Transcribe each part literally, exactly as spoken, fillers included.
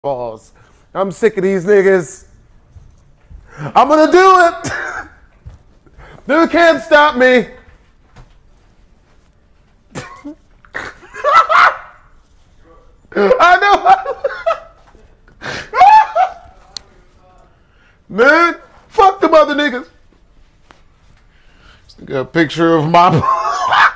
balls. I'm sick of these niggas. I'm gonna do it. They can't stop me. I know. Man, fuck them other niggas. Just got a picture of my.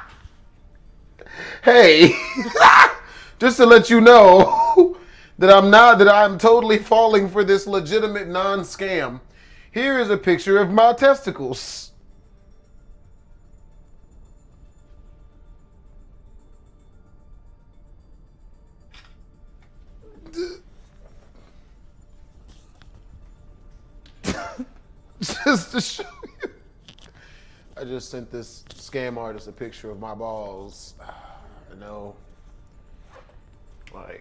Hey, just to let you know that I'm not, that I'm totally falling for this legitimate non-scam. Here is a picture of my testicles. Just to show you. I just sent this scam artist a picture of my balls. I know. Like.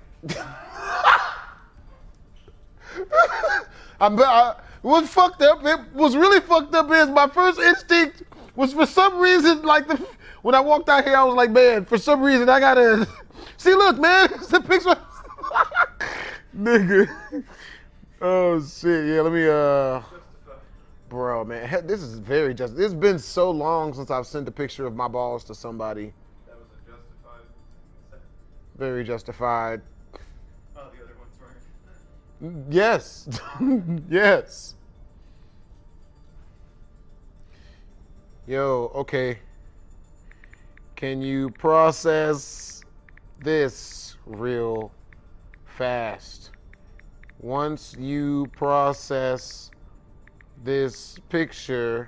I'm, I, what's fucked up, it was really fucked up is my first instinct was for some reason, like the, when I walked out here, I was like, man, for some reason I gotta, see look man, it's the picture. Nigga. Oh shit, yeah, let me, uh, bro, man, this is very just, it's been so long since I've sent a picture of my balls to somebody. That was a justified. Very justified. Oh, the other one's right. Yes. Yes. Yo, okay. Can you process this real fast? Once you process this picture,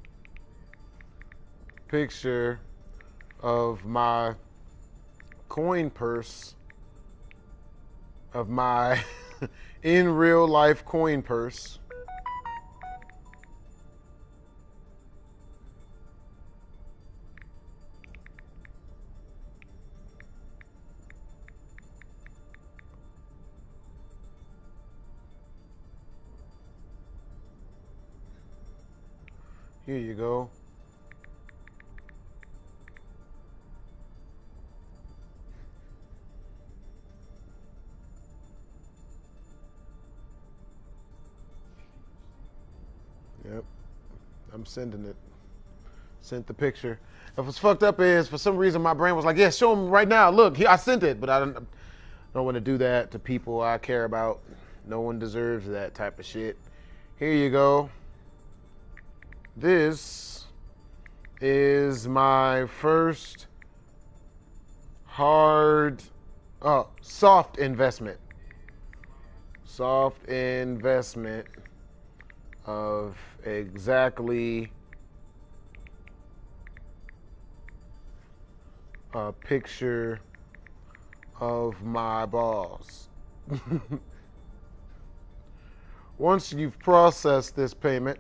picture of my coin purse, of my in real life coin purse. Here you go. Yep, I'm sending it. Sent the picture. And what's fucked up is, for some reason, my brain was like, yeah, show him right now. Look, I sent it. But I don't, I don't want to do that to people I care about. No one deserves that type of shit. Here you go. This is my first hard, oh, soft investment. Soft investment of exactly a picture of my balls. Once you've processed this payment,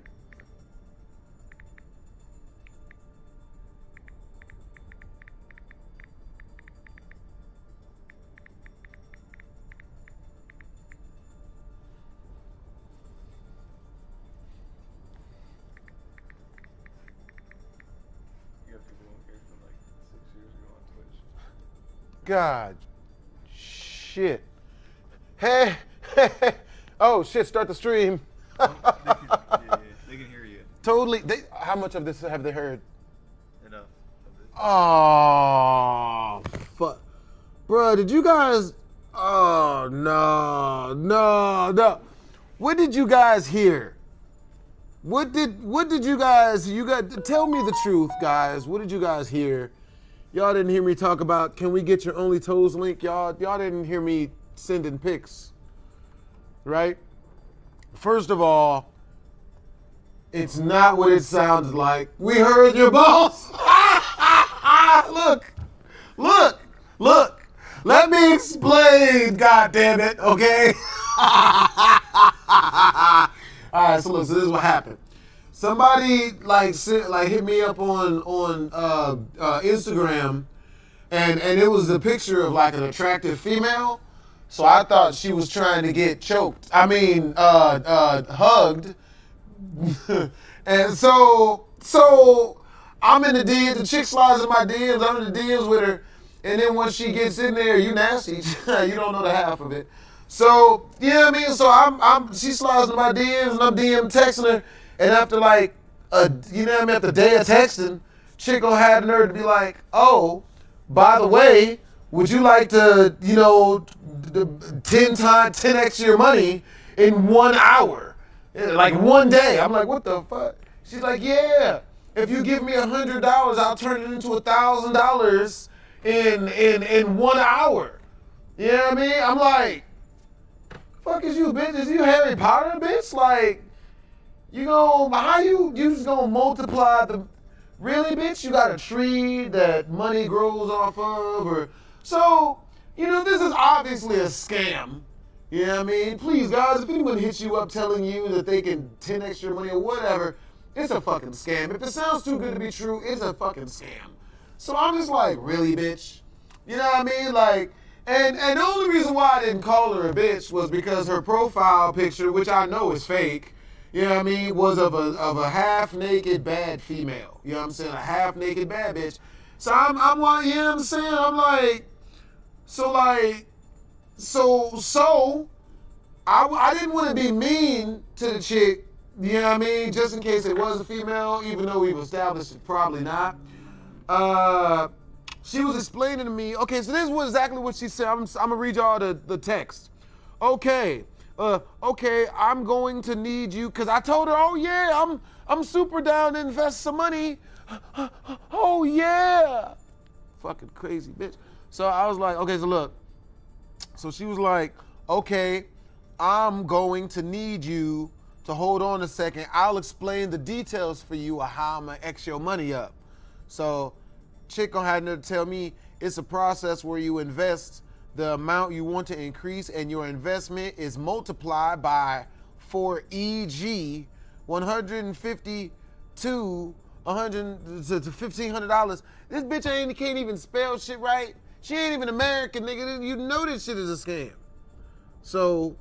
God, shit. Hey, hey, hey. Oh, shit, start the stream. Oh, they, can, yeah, they can hear you. Totally. They, how much of this have they heard? Enough of it. Oh, fuck. Bruh, did you guys... Oh, no, no, no. What did you guys hear? What did, what did you guys... You got, tell me the truth, guys. What did you guys hear? Y'all didn't hear me talk about, can we get your Only Toes link? Y'all y'all didn't hear me sending pics, right? First of all, it's not what it sounds like. We heard your balls. Look, look, look. Let me explain, God damn it, okay? All right, so look, so this is what happened. Somebody like sent, like hit me up on on uh, uh, Instagram, and and it was a picture of like an attractive female. So I thought she was trying to get choked. I mean, uh, uh, hugged. And so so I'm in the D Ms. The chick slides in my D Ms. I'm in the D Ms with her, and then once she gets in there, you nasty. You don't know the half of it. So, you know what I mean? So I'm, I'm, she slides in my D Ms and I'm D M texting her. And after like, a, you know what I mean? After a day of texting, chick gonna have the nerve to be like, oh, by the way, would you like to, you know, ten times, ten x your money in one hour? Like one day. I'm like, what the fuck? She's like, yeah. If you give me a hundred dollars, I'll turn it into a thousand dollars in in in one hour. You know what I mean? I'm like, fuck is you, bitch? Is you Harry Potter, bitch? Like, you gonna how you you just gonna multiply the really, bitch? You got a tree that money grows off of, or so you know this is obviously a scam. You know what I mean? Please, guys, if anyone hits you up telling you that they can ten x your money or whatever, it's a fucking scam. If it sounds too good to be true, it's a fucking scam. So I'm just like, really, bitch? You know what I mean? Like, and and the only reason why I didn't call her a bitch was because her profile picture, which I know is fake, you know what I mean, was of a of a half-naked bad female. You know what I'm saying? A half-naked bad bitch. So I'm, I'm like, you know what I'm saying? I'm like, so like, so, so, I, I didn't want to be mean to the chick, you know what I mean? Just in case it was a female, even though we've established it probably not. Uh, she was explaining to me, okay, so this is what, exactly what she said. I'm, I'm going to read y'all the, the text. Okay, uh, okay, I'm going to need you, because I told her, oh yeah, I'm, I'm super down to invest some money. Oh yeah. Fucking crazy bitch. So I was like, okay, so look. So she was like, okay, I'm going to need you to hold on a second. I'll explain the details for you of how I'm gonna X your money up. So chick gonna have to tell me it's a process where you invest the amount you want to increase and your investment is multiplied by, for E G, one hundred fifty to one hundred to fifteen hundred dollars. This bitch ain't can't even spell shit right. She ain't even American, nigga. You know this shit is a scam. So,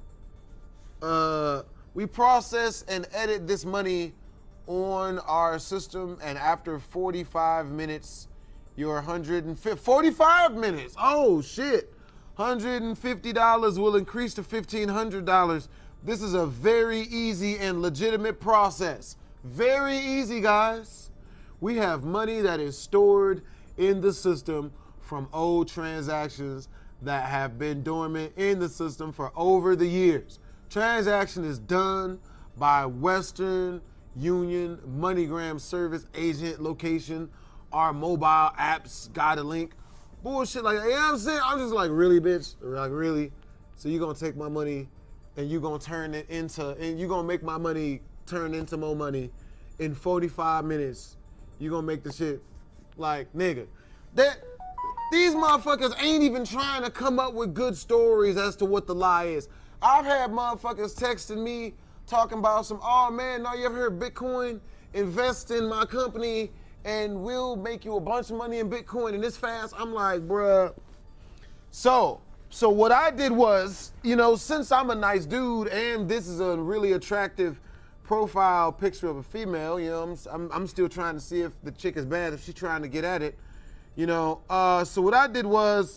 uh, we process and edit this money on our system, and after forty-five minutes, your one hundred fifty, forty-five minutes, oh shit, one hundred fifty dollars will increase to fifteen hundred dollars. This is a very easy and legitimate process. Very easy, guys. We have money that is stored in the system from old transactions that have been dormant in the system for over the years. Transaction is done by Western Union MoneyGram service agent location. Our mobile apps got a link. Bullshit like that. You know what I'm saying? I'm just like, really, bitch? Like, really? So you gonna take my money and you gonna turn it into, and you gonna make my money turn into more money in forty-five minutes. You gonna make the shit like, nigga. That, these motherfuckers ain't even trying to come up with good stories as to what the lie is. I've had motherfuckers texting me talking about some, oh man, no, you ever heard Bitcoin? Invest in my company and we'll make you a bunch of money in Bitcoin and this fast. I'm like, bruh. So, so what I did was, you know, since I'm a nice dude and this is a really attractive profile picture of a female, you know, I'm, I'm, I'm still trying to see if the chick is bad, if she's trying to get at it. You know, uh, so what I did was,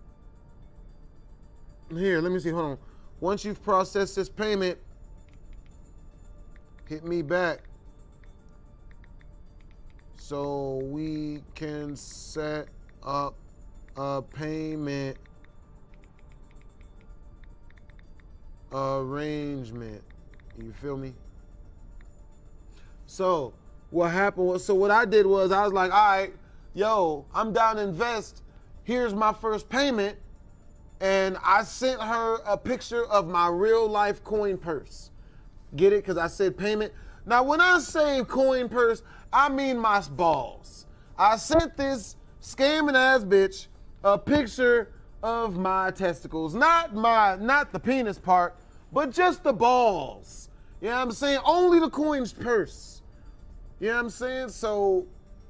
here, let me see, hold on. Once you've processed this payment, hit me back so we can set up a payment arrangement. You feel me? So what happened was, so what I did was I was like, all right, yo, I'm down to invest. Here's my first payment. And I sent her a picture of my real life coin purse. Get it? Because I said payment. Now, when I say coin purse, I mean my balls. I sent this scamming ass bitch a picture of my testicles. Not my, not the penis part, but just the balls. You know what I'm saying? Only the coin's purse. You know what I'm saying? So,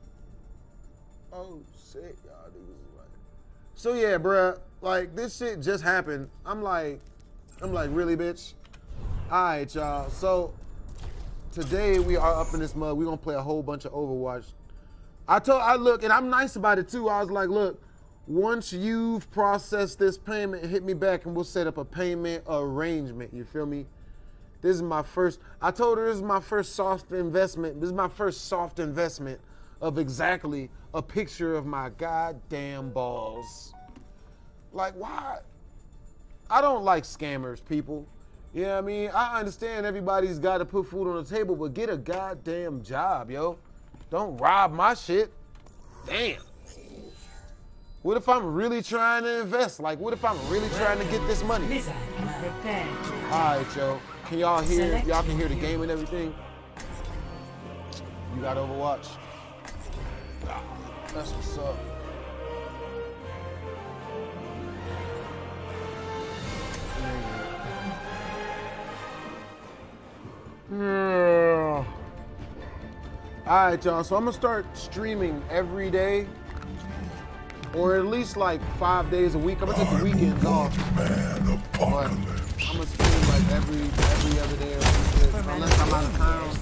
oh shit, y'all niggas like. So yeah, bruh, like this shit just happened. I'm like, I'm like, really, bitch? All right, y'all. So today we are up in this mud. We're gonna play a whole bunch of Overwatch. I told, I look, and I'm nice about it too. I was like, look, Once you've processed this payment, hit me back and we'll set up a payment arrangement. You feel me? This is my first, I told her this is my first soft investment. This is my first soft investment of exactly a picture of my goddamn balls. Like, why? I don't like scammers, people. You know what I mean? I understand everybody's got to put food on the table, but get a goddamn job, yo. Don't rob my shit. Damn. What if I'm really trying to invest? Like, what if I'm really trying to get this money? All right, yo. Can y'all hear? Y'all can hear the game and everything? You got Overwatch? That's what's up. Yeah. All right, y'all. So I'm gonna start streaming every day, or at least like five days a week. I'm gonna take the weekends off. Man, but I'm gonna stream like every every other day or something, unless I'm out of town.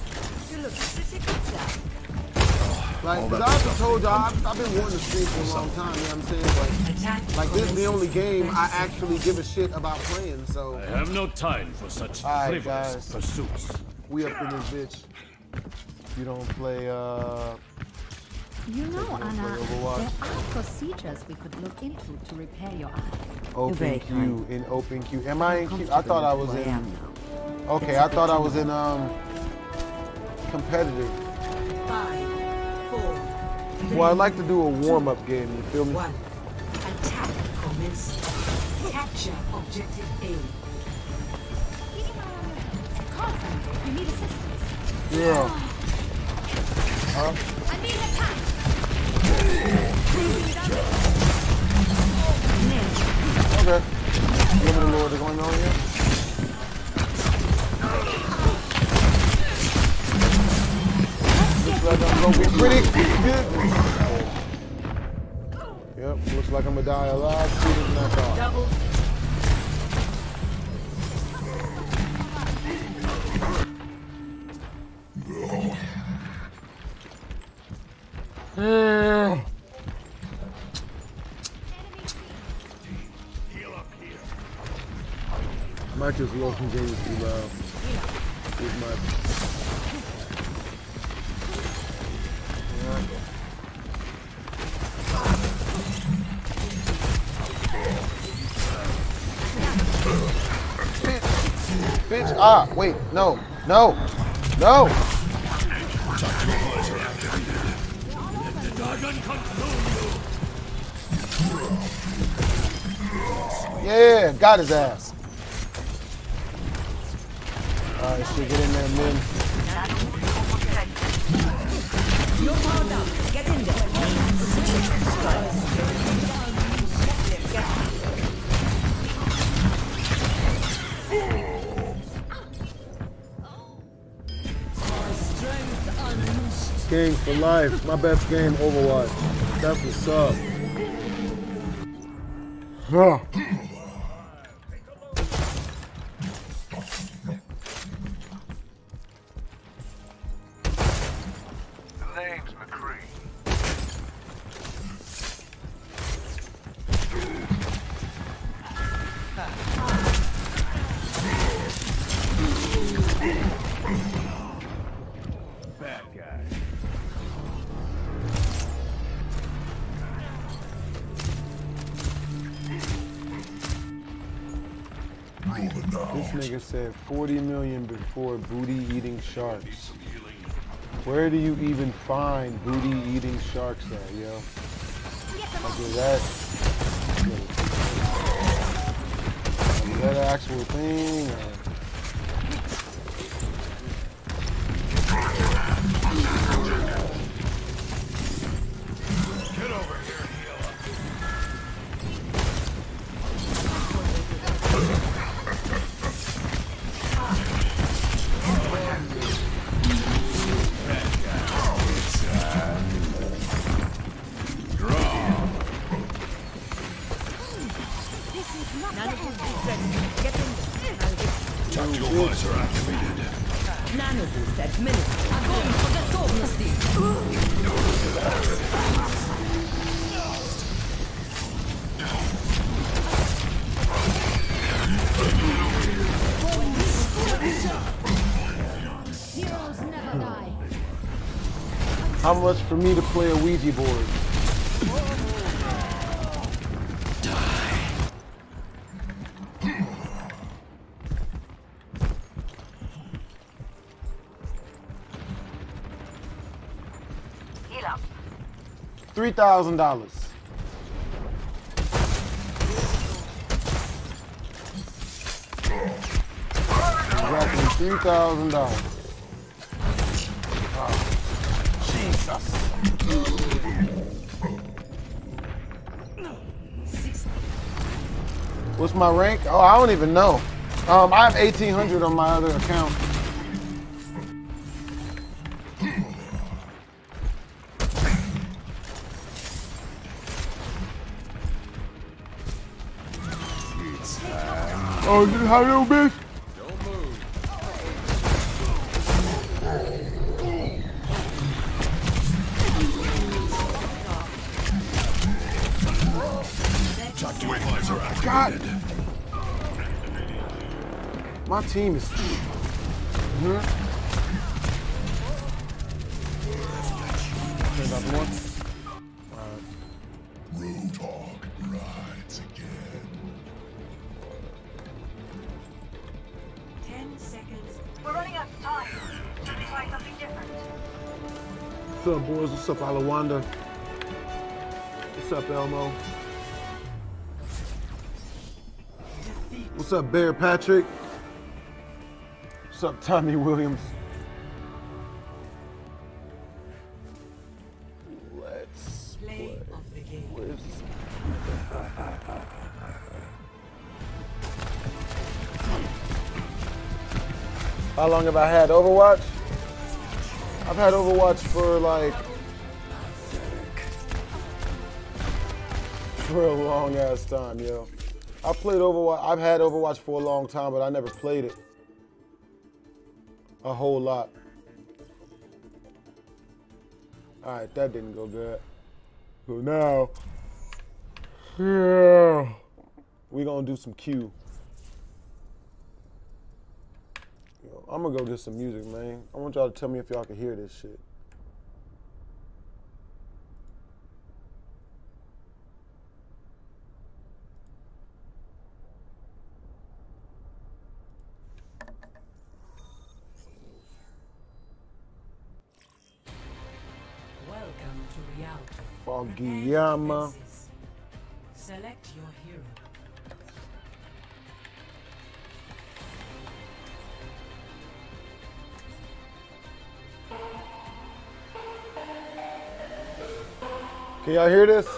Like, cause I told y'all, I've, I've been wanting to stream for a long time. You know what I'm saying? Like, like this is the only game I actually give a shit about playing. So I have no time for such right, frivolous guys. pursuits. We up in this bitch. You don't play. uh... You know, don't Anna, play there Overwatch. are procedures we could look into to repair your eye. Open very queue kind. in open queue. Am I in queue? I thought I was Where I in. am now. Okay, I thought I was in um competitive. Five, four, three, Well, I'd like to do a warm up game. You feel me? one. Attack commence. Capture objective A. You need assistance. Yeah. Huh? I need attack. Okay. You want me to know what's going on here? Looks like I'm gonna be pretty good. Yep, looks like I'm gonna die a lot sooner than I thought. Double. Mm. I might just load some games too loud. With my... Bitch, bitch, ah, wait, no, no, no. Yeah, got his ass. Alright, shit, get in there, man. You're powered up. Get in there. King for life. My best game, Overwatch. That's what's up. Huh. This nigga said forty million before booty eating sharks. Where do you even find booty eating sharks at, yo? Like, is that, is that an actual thing? Or? Nano boost at minute. I'm going for the Tornasti. Heroes never die. How much for me to play a Ouija board? Three thousand dollars. Exactly three thousand dollars. Oh, Jesus. What's my rank? Oh, I don't even know. Um, I have eighteen hundred on my other account. Oh, this is how you bitch? Don't move. God. My team is. Mm-hmm. Roadhog rides again. Ten seconds. We're running out of time. Should we try something different? What's up, boys? What's up, Alawanda? What's up, Elmo? What's up, Bear Patrick? What's up, Tommy Williams? Let's Play play. of the game. Where's How long have I had Overwatch? I've had Overwatch for like for a long ass time, yo. I played Overwatch. I've had Overwatch for a long time, but I never played it a whole lot. All right, that didn't go good. So now, yeah, we gonna do some Q. Yo, I'm gonna go get some music, man. I want y'all to tell me if y'all can hear this shit. Welcome to reality. Fogiyama. Select your hero. Can y'all hear this?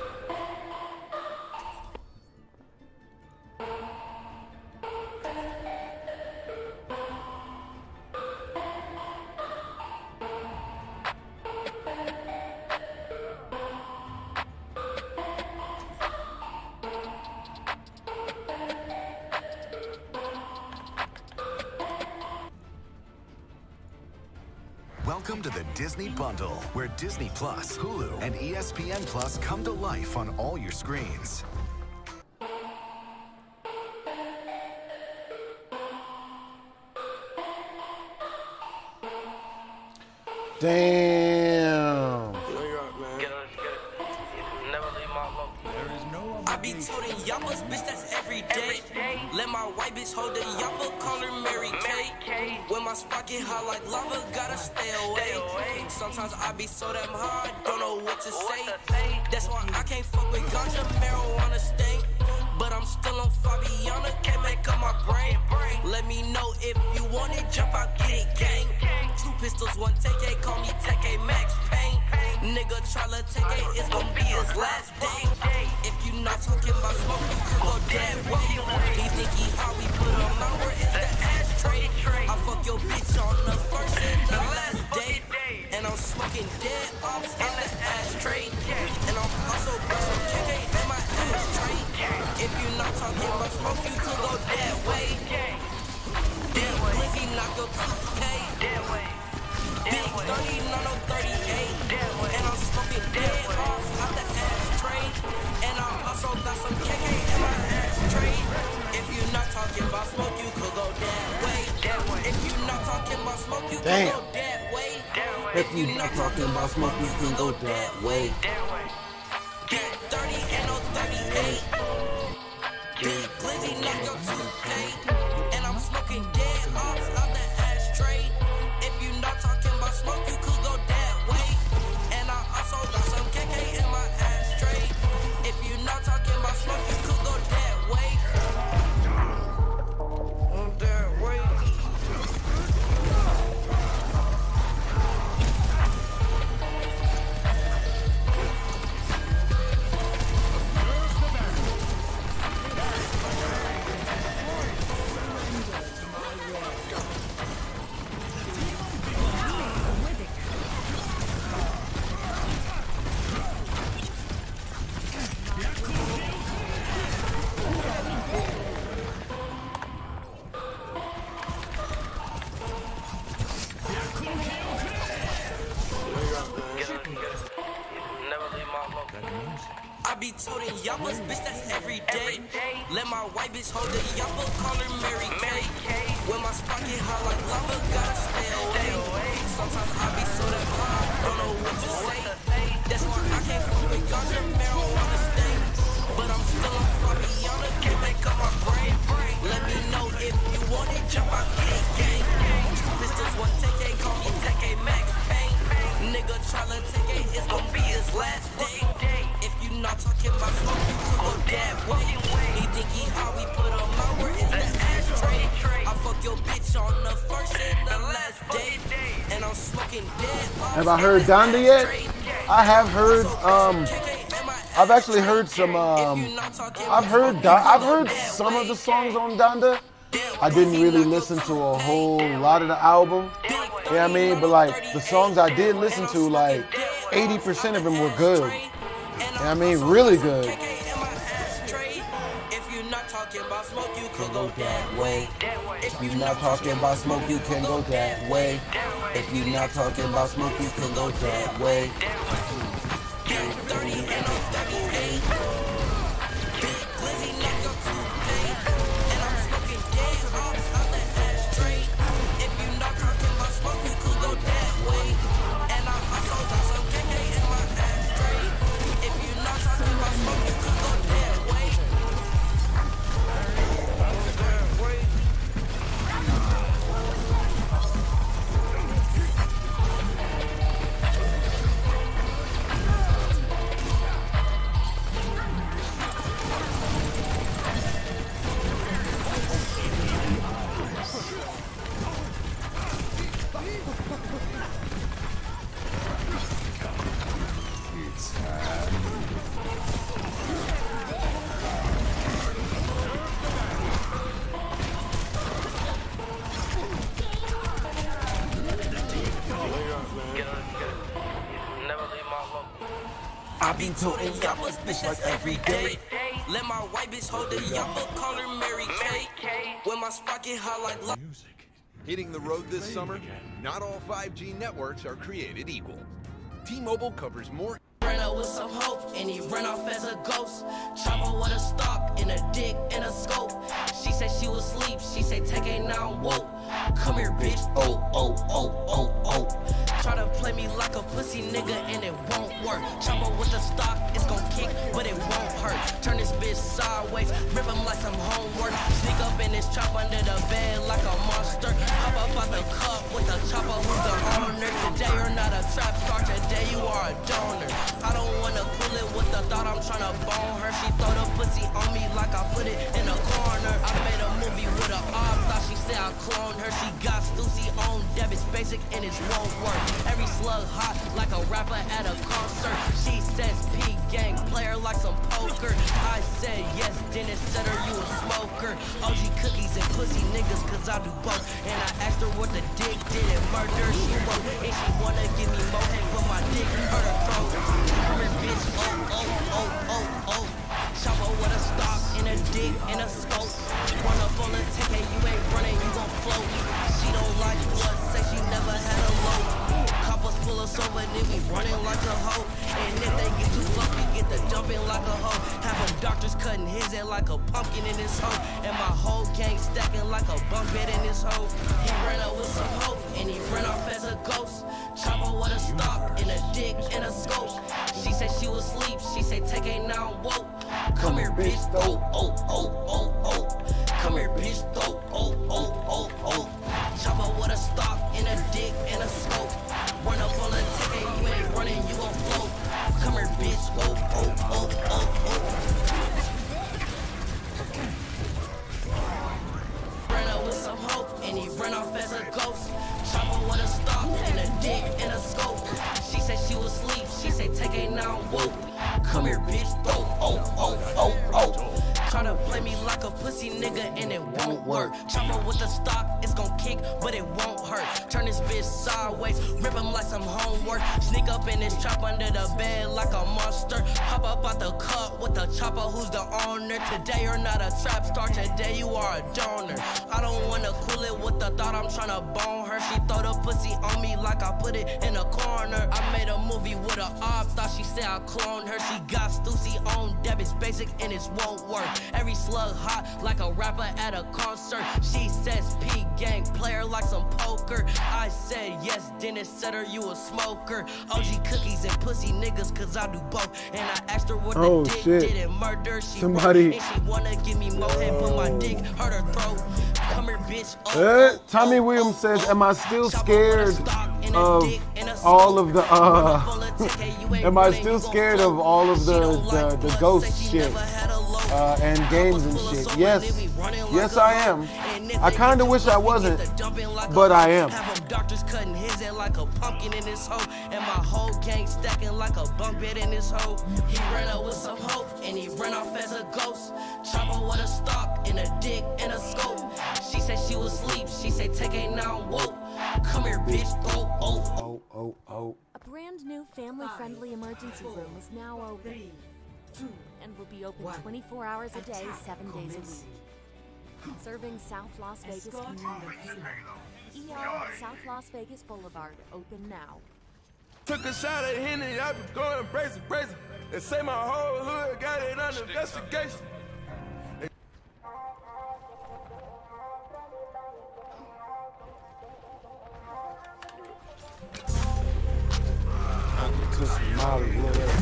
Welcome to the Disney Bundle, where Disney Plus, Hulu, and E S P N Plus come to life on all your screens. Damn. I be toting yappers, bitch, that's every day. Let my white bitch hold the yapper, call her Mary Kay. When my spot get hot like lava, gotta stay away. Sometimes I be so damn hard, don't know what to say. That's why I can't fuck with ganja, marijuana stink. But I'm still on Fabiana, can't make up my brain. Let me know if you want it, jump out, get it, gang. Two pistols, one take A, call me Take A Max Pain. Nigga tryna take A, it's gon' be his last day. If you not talking about smoke, you could go dead way. He think he how we put him out, where is the ashtray? I fuck your bitch on the first and the last day. And I'm smoking dead off in the ashtray. And I'm also busting K K in my ashtray. If you not talking about smoke, you could go that way. Big Blicky knock your toothpaste. Big thirty, nine oh thirty-eight. And I'm smoking dead off out the ashtray. And I'm also also got some K K in my ashtray. If you're not talking about smoke, you could go that way. If you're not talking about smoke, you could go that way. If you're not talking about smoke, you can go that way. Get thirty and no thirty-eight. Big glizzy, knock your toothpaste. And I'm smoking dead off out the ashtray. If you're not talking about smoke, you could go that way. And I also got some K K in my ashtray. If you're not talking about smoke, you could go that way. On that way. I be toting yappers, bitch, that's every day. Let my white bitch hold the yapper, call her Mary Kay. When my spot get hot like lava, gotta stay away. Sometimes I be so damn high, don't know what to say. That's why I can't fuck with ganja, marijuana stain. But I'm still on Fabiana, can't make up my brain. Let me know if you want it, jump out, get it, gang. Two pistols, one T K, call me T K Max Payne. Nigga tryna take it, it's gon' be his last day. If you not talking about smoke, you could go that way. He think he how we put him out, where is the ashtray? I fuck your bitch on the first and the last day. And I'm smoking dead. Have I heard Donda yet? I have heard, um, I've actually heard some, um, I've heard, I've heard some of the songs on Donda. I didn't really listen to a whole lot of the album, you know what I mean? But like, the songs I did listen to, like, eighty percent of them were good. You know what I mean? Really good. If you're not talking about smoke, you can go that way. If you're not talking about smoke, you can go that way. If you're not talking about smoke, you can go that way. thirty and I'm thirty-eight. Big glizzy, knock your toothpaste. And I'm smoking dead off out the ashtray. If you're not talking about smoke, you could go that way. And I also got some K K in my ashtray. If you're not talking about smoke, you could go that way. That way. I be toting yappers, bitch, that's every day. Let my white bitch hold the yapper, call her Mary Kay. When my spot get hot like lava. Hitting the road this summer? Not all five G networks are created equal. T-Mobile covers more. Ran out with some hope, and he ran off as a ghost. Chopper with a stock, and a dick, and a scope. She said she was asleep, she said take a now woke. Come here, bitch, oh, oh, oh, oh, oh. Try to play me like a pussy nigga, and it won't work. Chopper with the stock, it's gon' kick, but it won't hurt. Turn this bitch sideways, rip him like some homework. Sneak up in this chop under the bed like a monster. Hop up out the cup with the chopper, who's the owner. Today you're not a trap star, today you are a donor. I don't wanna pull it with the thought I'm tryna bone her. She throw the pussy on me like I put it in a corner. I made a movie with her op, thought she said I cloned her. She got Stussy on debits basic and it won't work. Every slug hot like a rapper at a concert. She says P gang player like some poker. I said yes, then it said her you a smoker. O G cookies and pussy niggas cause I do both. And I asked her what the dick did and murder she wrote. And she wanna give me more head but my dick hurt her throat. Come here bitch, oh, oh, oh, oh, oh. Chopper with a stock and a dick and a scope. Run up on the ticket, you ain't running, you gon' float. She don't like what, say she never had a low. Coppers pull us over, then we running like a hoe. And if they get too fluffy, get the jumping like a hoe. Have them doctors cutting his head like a pumpkin in this hoe. And my whole gang stacking like a bunk bed in this hoe. He ran up with some hope, and he ran off as a ghost. Chopper with a stop, and a dick, and a scope. She said she was asleep, she said take a now woke. Come here, bitch, oh, oh, oh, oh, oh. Come here, bitch, oh, oh, oh, oh, oh. Chopper with a stop, and a dick, and a scope. Run up on a ticket, you ain't running, you gon' float. Come here, bitch, oh, oh, oh, oh, oh. Ran up with some hope, and he ran off as a ghost. Chopper with a stop, and a dick, and a scope. She said she was asleep, she said take a now woke. Come here, bitch, oh, oh, oh, oh, oh. Tryna play me like a pussy nigga and it won't work. Chopper with the stock, it's gon' kick, but it won't hurt. Turn this bitch sideways, rip him like some homework. Sneak up in this trap under the bed like a monster. Pop up out the cut with the chopper, who's the owner? Today you're not a trap star, today you are a donor. I don't wanna cool it with the thought I'm tryna bone her. She throw the pussy on me like I put it in a corner. I made a movie with a op, thought she said I cloned her. She got Stussy on debits, basic and it won't work. Every slug hot like a rapper at a concert. She says P gang player like some poker. I said yes, then it said her you a smoker. O G cookies and pussy niggas cause I do both. And I asked her what Oh, the dick shit. did and murder. She Somebody- wrote, and she wanna give me more head, put my dick hurt her throat. Come here, bitch. Oh, Uh, Tommy Williams says, am I still scared of all of the, uh, am I still scared of all of the, the, the ghost shit uh, and games and shit? Yes, yes I am. I kind of wish I wasn't, but I am. Have them doctors cutting his head like a pumpkin in this hoe. And my whole gang stacking like a bunk bed in this hoe. He ran up with some hope, and he ran off as a ghost. Chopper with a stop, and a dick, and a scope. She said she was asleep, she said take a now woke. Come here, bitch, oh, oh, Oh, oh, oh. A brand new family-friendly emergency room is now open and will be open twenty-four hours a day, seven days a week. Serving South Las Vegas community. E R at South Las Vegas Boulevard, open now. Took a shot at Henny, I been going crazy, crazy. They say my whole hood got it under investigation. To some Molly, yeah.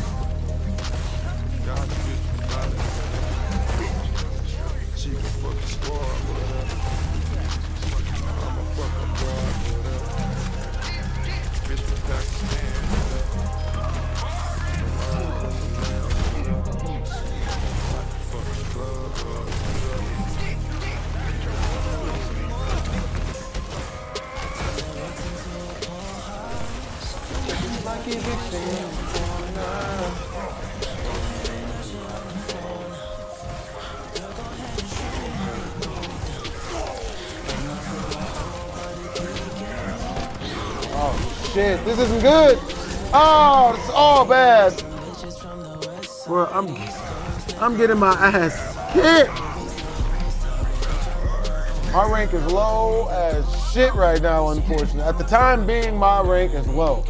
She can fuck the squad with her. I'm a fucking broad with her. Bitch from Pakistan with her. Fucking club with Like everything. Oh shit, this isn't good. Oh, it's all bad. Bro, I'm I'm getting my ass kicked. My rank is low as shit right now, unfortunately. At the time being, my rank is low.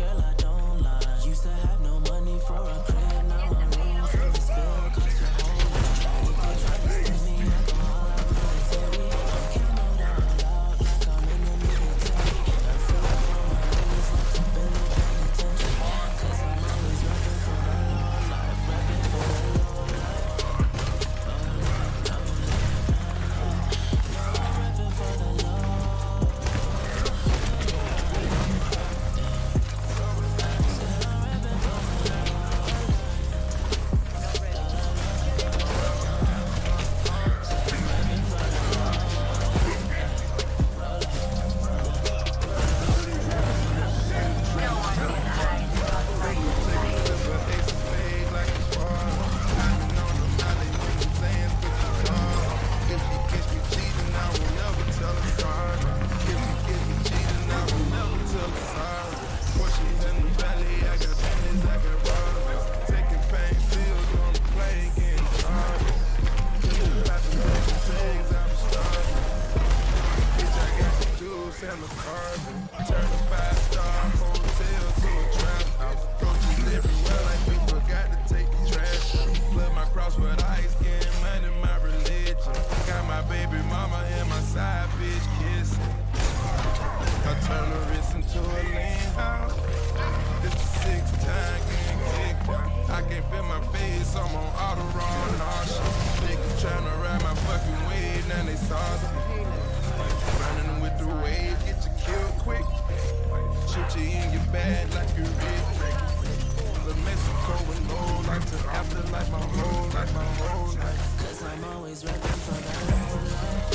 and the carbon. Turn the fast star, hold hotel to a trap house. Roaches everywhere like we forgot to take the trash out. Flood my cross with ice, getting money, my religion. Got my baby mama and my side bitch kissing. I turn the wrist into a lean house. This the sixth time getting kicked out. I can't feel my face, I'm on auto wrong nauseous. Niggas tryna ride my fucking wave, now they saucy. Running with the wave, get you killed quick. Shoot you in your bag like you rich. The Mexico and gold, like to afterlife, my whole life, my whole life. Cause I'm always ready for that whole life.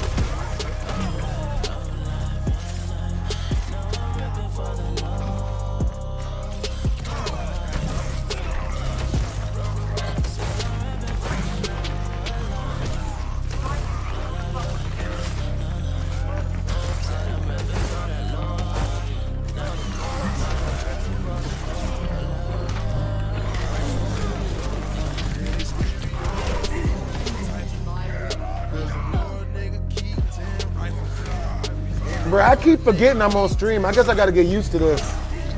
No, I'm repping for the Lord. Bro, I keep forgetting I'm on stream. I guess I gotta get used to this.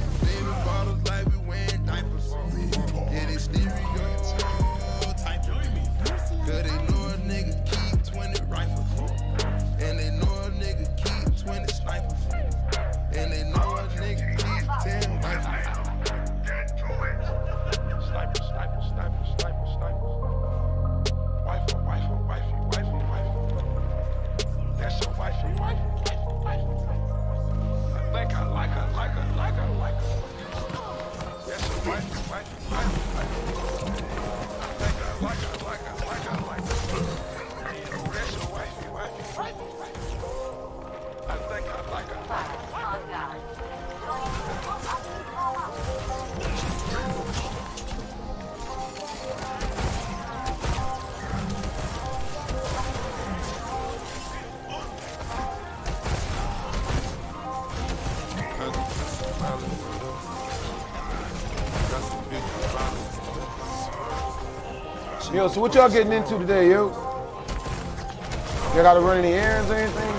Yo, so what y'all getting into today, yo? Y'all gotta run any errands or anything?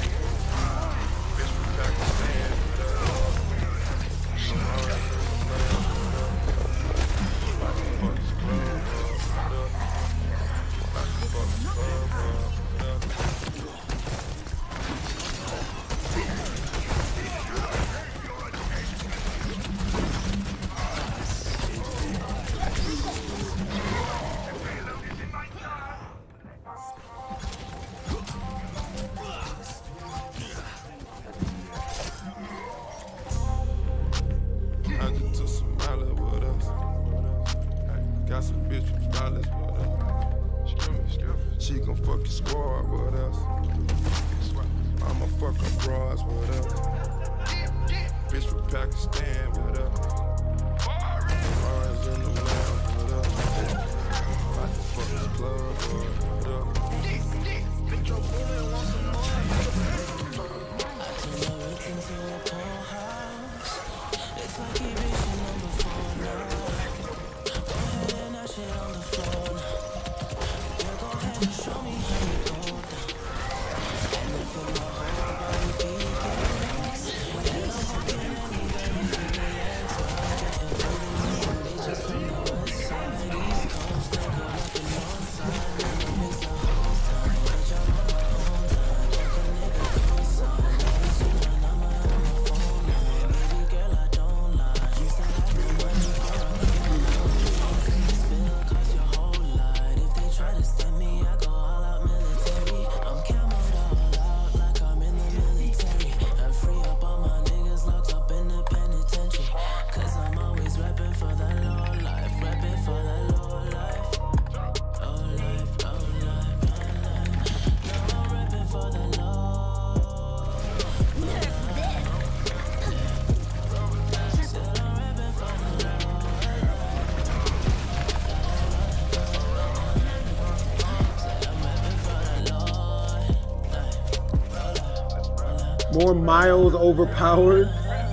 More Miles overpowered?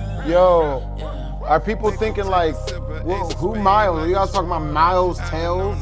Yo, are people thinking like, whoa, who Miles? Are you guys talking about Miles Tails?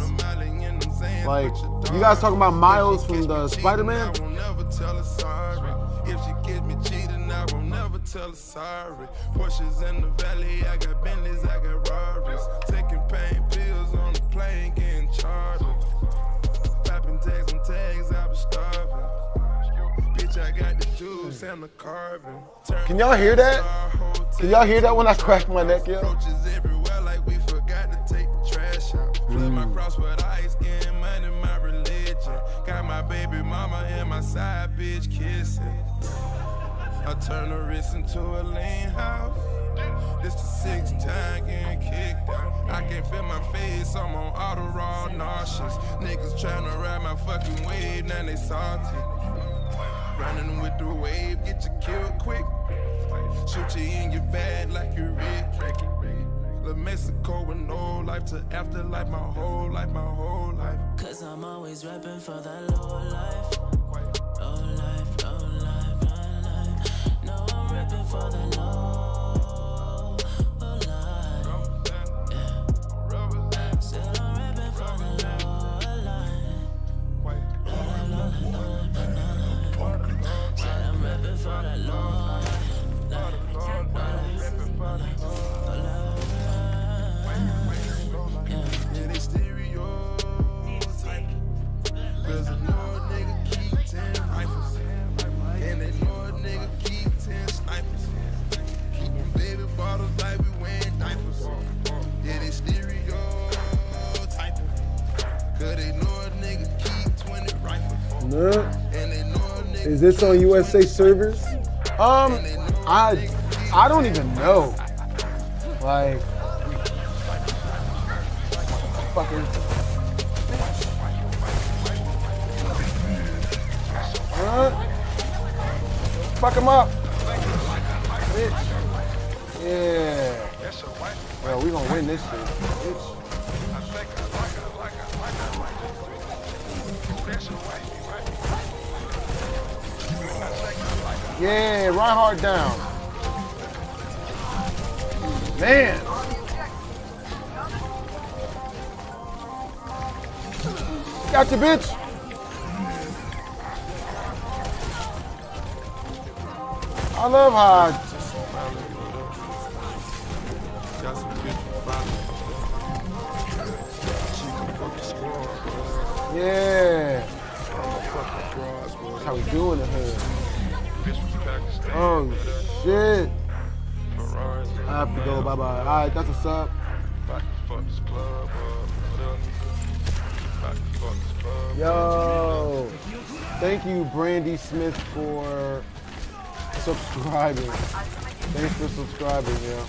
Like, you guys talking about Miles from the Spider-Man? tell her sorry. Porsches in the valley, I got Bentleys, I got Rarries. Taking pain pills on the plane, getting chartered. Popping tags on tags, I was starving. Bitch, I got the juice and the carving. Can y'all hear that? Can y'all hear that when I crack my neck, yo? Roaches everywhere like we forgot to take the trash out. Flood my cross with ice, getting money, my religion. Got my baby mama and my side bitch kissing. I turn her wrist into a lean house. This the sixth time getting kicked out. I can't feel my face, I'm on auto raw nauseous. Niggas tryna ride my fucking wave, now they salty. Running with the wave, get you killed quick. Shoot you in your bag like you're Rick. La Mexico with no life to afterlife, my whole life, my whole life. Cause I'm always rapping for that low life. Low life, low life, low life. No, I'm rapping for the low, low life. Yeah. Said I'm rapping for the low life. Low life, low life, low life, low life. Said I'm rapping for the low life. Cause they know a nigga keep ten rifles. And they know a nigga keep ten snipers. Keeping baby bottles like we wearing diapers. Yeah, they stereotyping. Cause they know a nigga keep twenty rifles. No. And they know a nigga. Is this on U S A servers? Um, I, I don't even know. Like, fucking. Huh? Fuck him up. Bitch. Yeah. Well, we gonna win this shit. Bitch. Yeah, Reinhardt down. Man. Got you, bitch. I love how I just... Yeah. That's how we doing it here. Oh shit. I have to go, bye bye. Alright, that's what's up. Yo. Thank you, Brandy Smith, for subscribing. Thanks for subscribing, yo.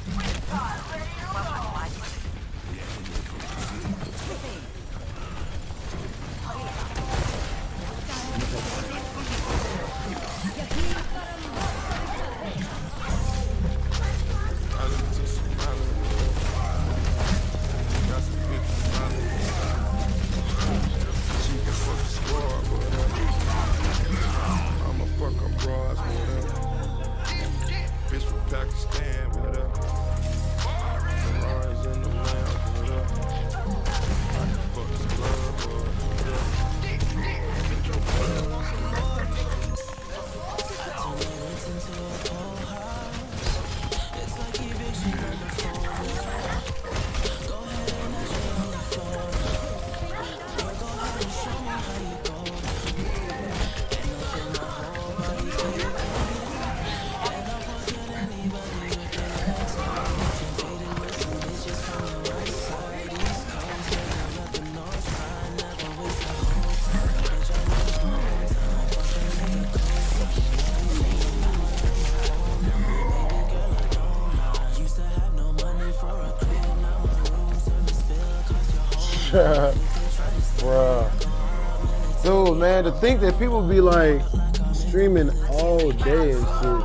Bruh. Dude, man, to think that people be like streaming all day and shit.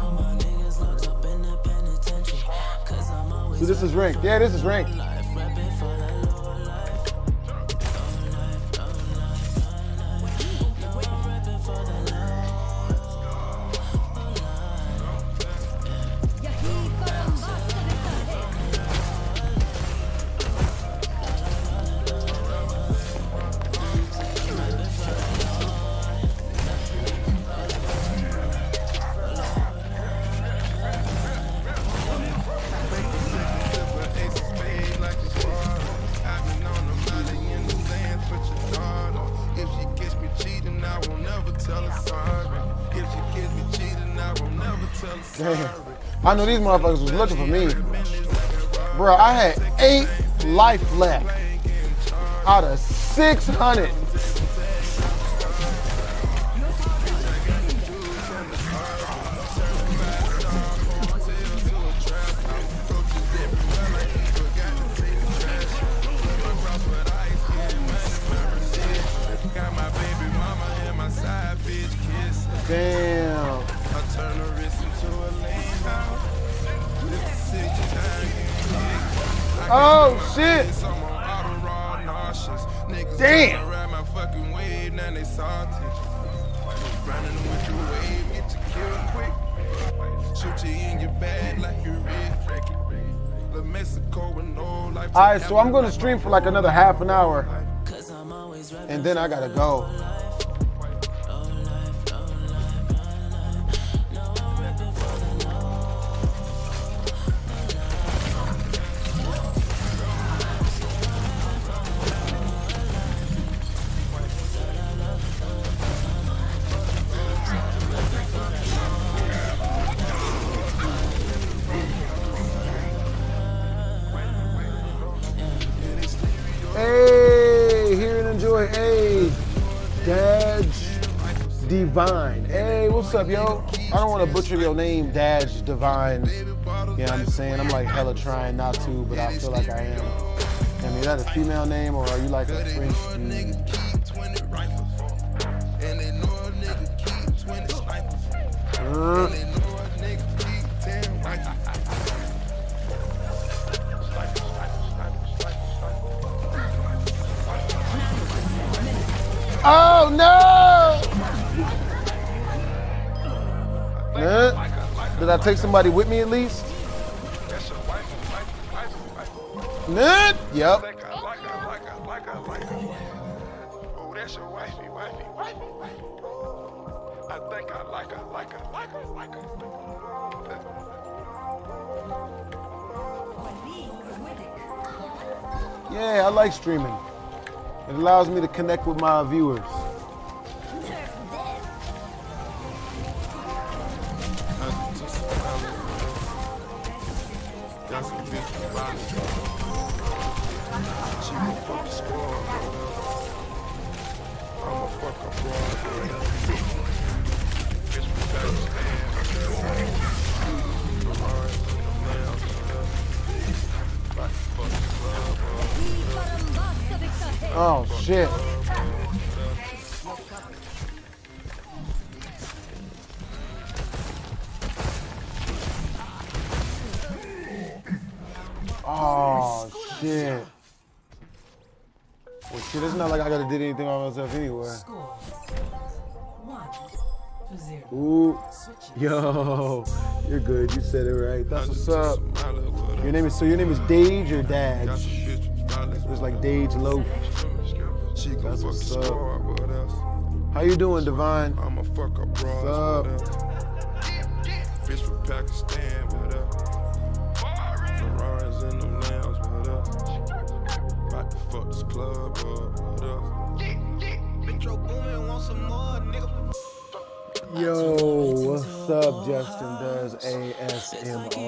So this is ranked. Yeah, this is ranked. I know these motherfuckers was looking for me. Bro, I had eight life left out of six hundred. Damn. Oh shit. Damn. Alright, so I'm gonna stream for like another half an hour. And then I gotta go. Hey, hear and enjoy. Hey, Dadge Divine. Hey, what's up, yo? I don't want to butcher your name, Dadge Divine. Yeah, you know I'm saying? I'm like hella trying not to, but I feel like I am. I mean, is that a female name or are you like a French dude? Uh. Oh no! Nah. Did I take somebody with me at least? Nah. Yep. Oh, that's your wifey, wifey, wifey. I think I like her, like her, like her, like her. Yeah, I like streaming. It allows me to connect with my viewers. Oh shit. Oh shit. Well shit, it's not like I gotta did anything by myself anyway. Ooh. Yo, you're good. You said it right. That's what's up. Your name is so your name is Dage or Dad? It's like Dage Loaf. That's what's up. How you doing, Divine? I'm a fuck up, bro. What's up? Bitch from Pakistan, what up? Ferraris in them lambs, what up? About to fuck this club up, what up? Intro booming, want some more, nigga. Yo, what's up? Justin does A S M R.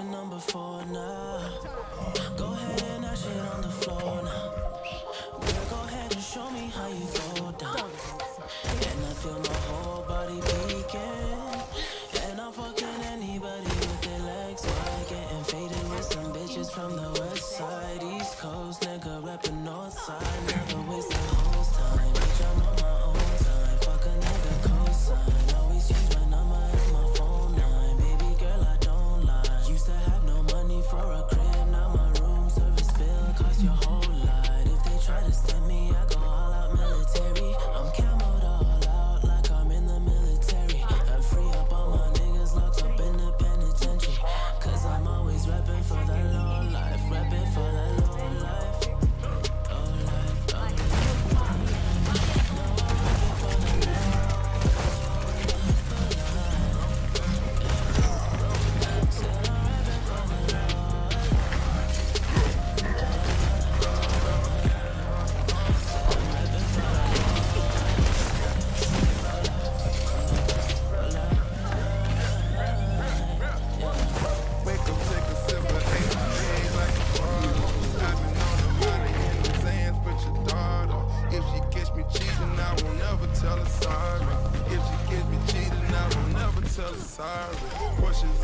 Go ahead and that shit on the floor now. Go ahead and show me how you go down. And I feel my whole body peeking. And I'm fucking anybody with their legs wide. Getting faded with some bitches from the west side, east coast, nigga reppin' north side. Never waste the whole time. Bitch, I'm on my own time. Fuck a nigga cosign. Always change my number and my phone line. Baby girl, I don't lie. Used to have no money for a crib. Now my room service bill cost your whole lot. If they try to stem me, I go all out military. I'm camoed all out like I'm in the military. I free up all my niggas locked up in the penitentiary. Cause I'm always reppin' for the low life. Reppin' for the low life. Low life, low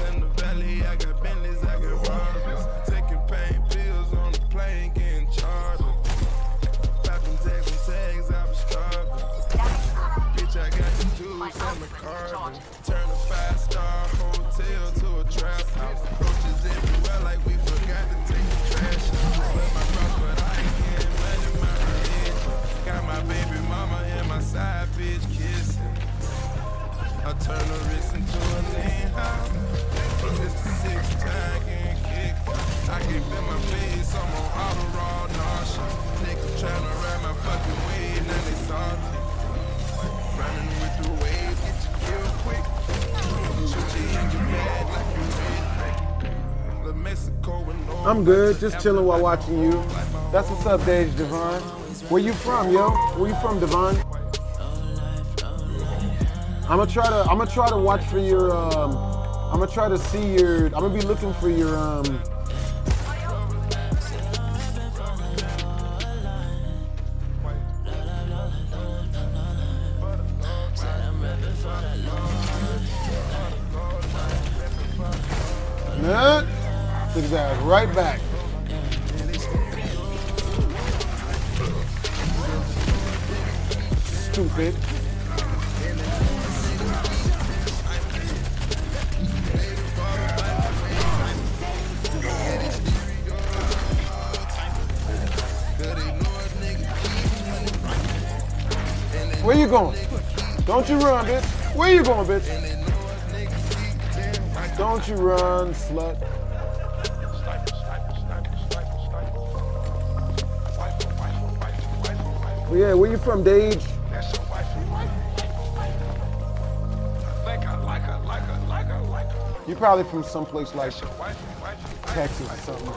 in the valley, I got Bentleys, I got robbers. Taking pain pills on the plane, getting charged. Popping tags and tags, I was starving. Bitch, I got the juice and the carbon. Turn a five-star hotel to a trap house. Roaches everywhere like we forgot to take the trash out. Love my cross, but I ain't getting money, my religion. Got my baby mama and my side bitch kissing. I turn the wrist into a lean house. It's the sixth time getting kicked. I can feel my face, I'm on auto raw nauseous. Niggas tryna ride my fucking wave, now they salty. Running with the wave, get you killed quick. Shoot you in your bag like you rich. The Mexico and North. I'm good, just chilling while watching you. That's what's up, Dage Devon. Where you from, yo? Where you from, Devon? I'm gonna try to. I'm gonna try to watch for your. Um, I'm gonna try to see your. I'm gonna be looking for your. Um, Man, took his ass right back. Stupid. Where you going? Don't you run, bitch. Where you going, bitch? Don't you run, slut. Well, yeah, where you from, Dage? You probably from someplace like Texas or something.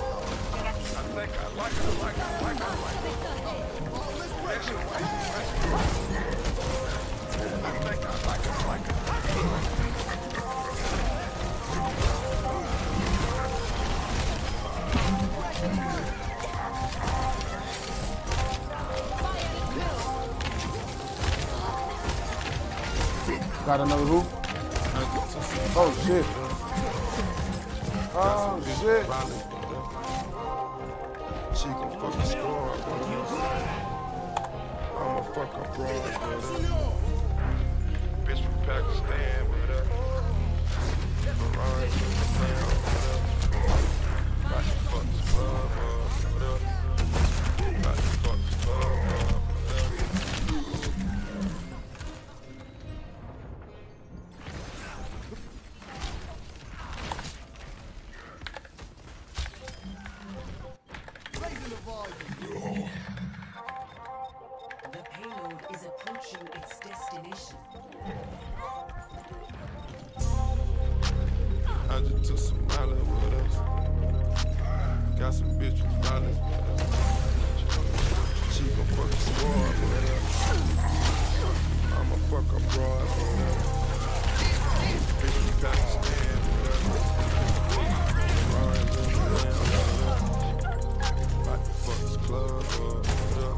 Got another who? Oh shit. Oh shit. She gon' fucking score, I'ma fuck her broad, bitch from Pakistan, with her. Ferrari, down, about to fuck this club up, about to fuck this club up. The payload is approaching its destination. I just took some mileage with us. Got some bitch with violence with us. She gon' fuck the squad with us. I'ma fuck her broad with us. Bitch from Pakistan with us. Ferrari living down with us. About to fuck this club up with us.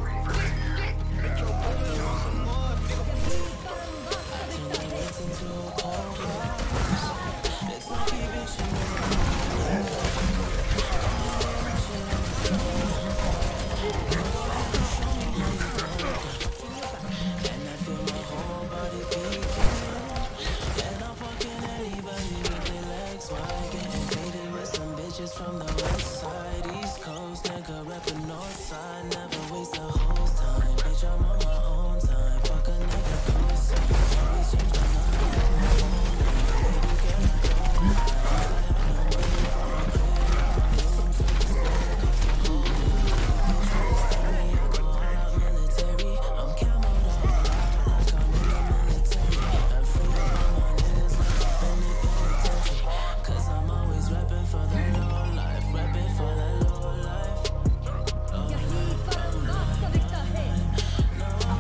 From the west side, east coast, nigga reppin' north side, never waste a whole time, bitch, I'm on my own time, fuck a nigga co-sign, always change my mind, baby girl, I don't mind, I have no money for a crib, my own to the school, cost a whole lot, bitch, I go all out military, I'm camoed all out, like I'm in the military, I'm free up all my niggas like I'm in the penitentiary, cause I'm always reppin' for the Lord. Rapping for that low life. Low life, low life. No, I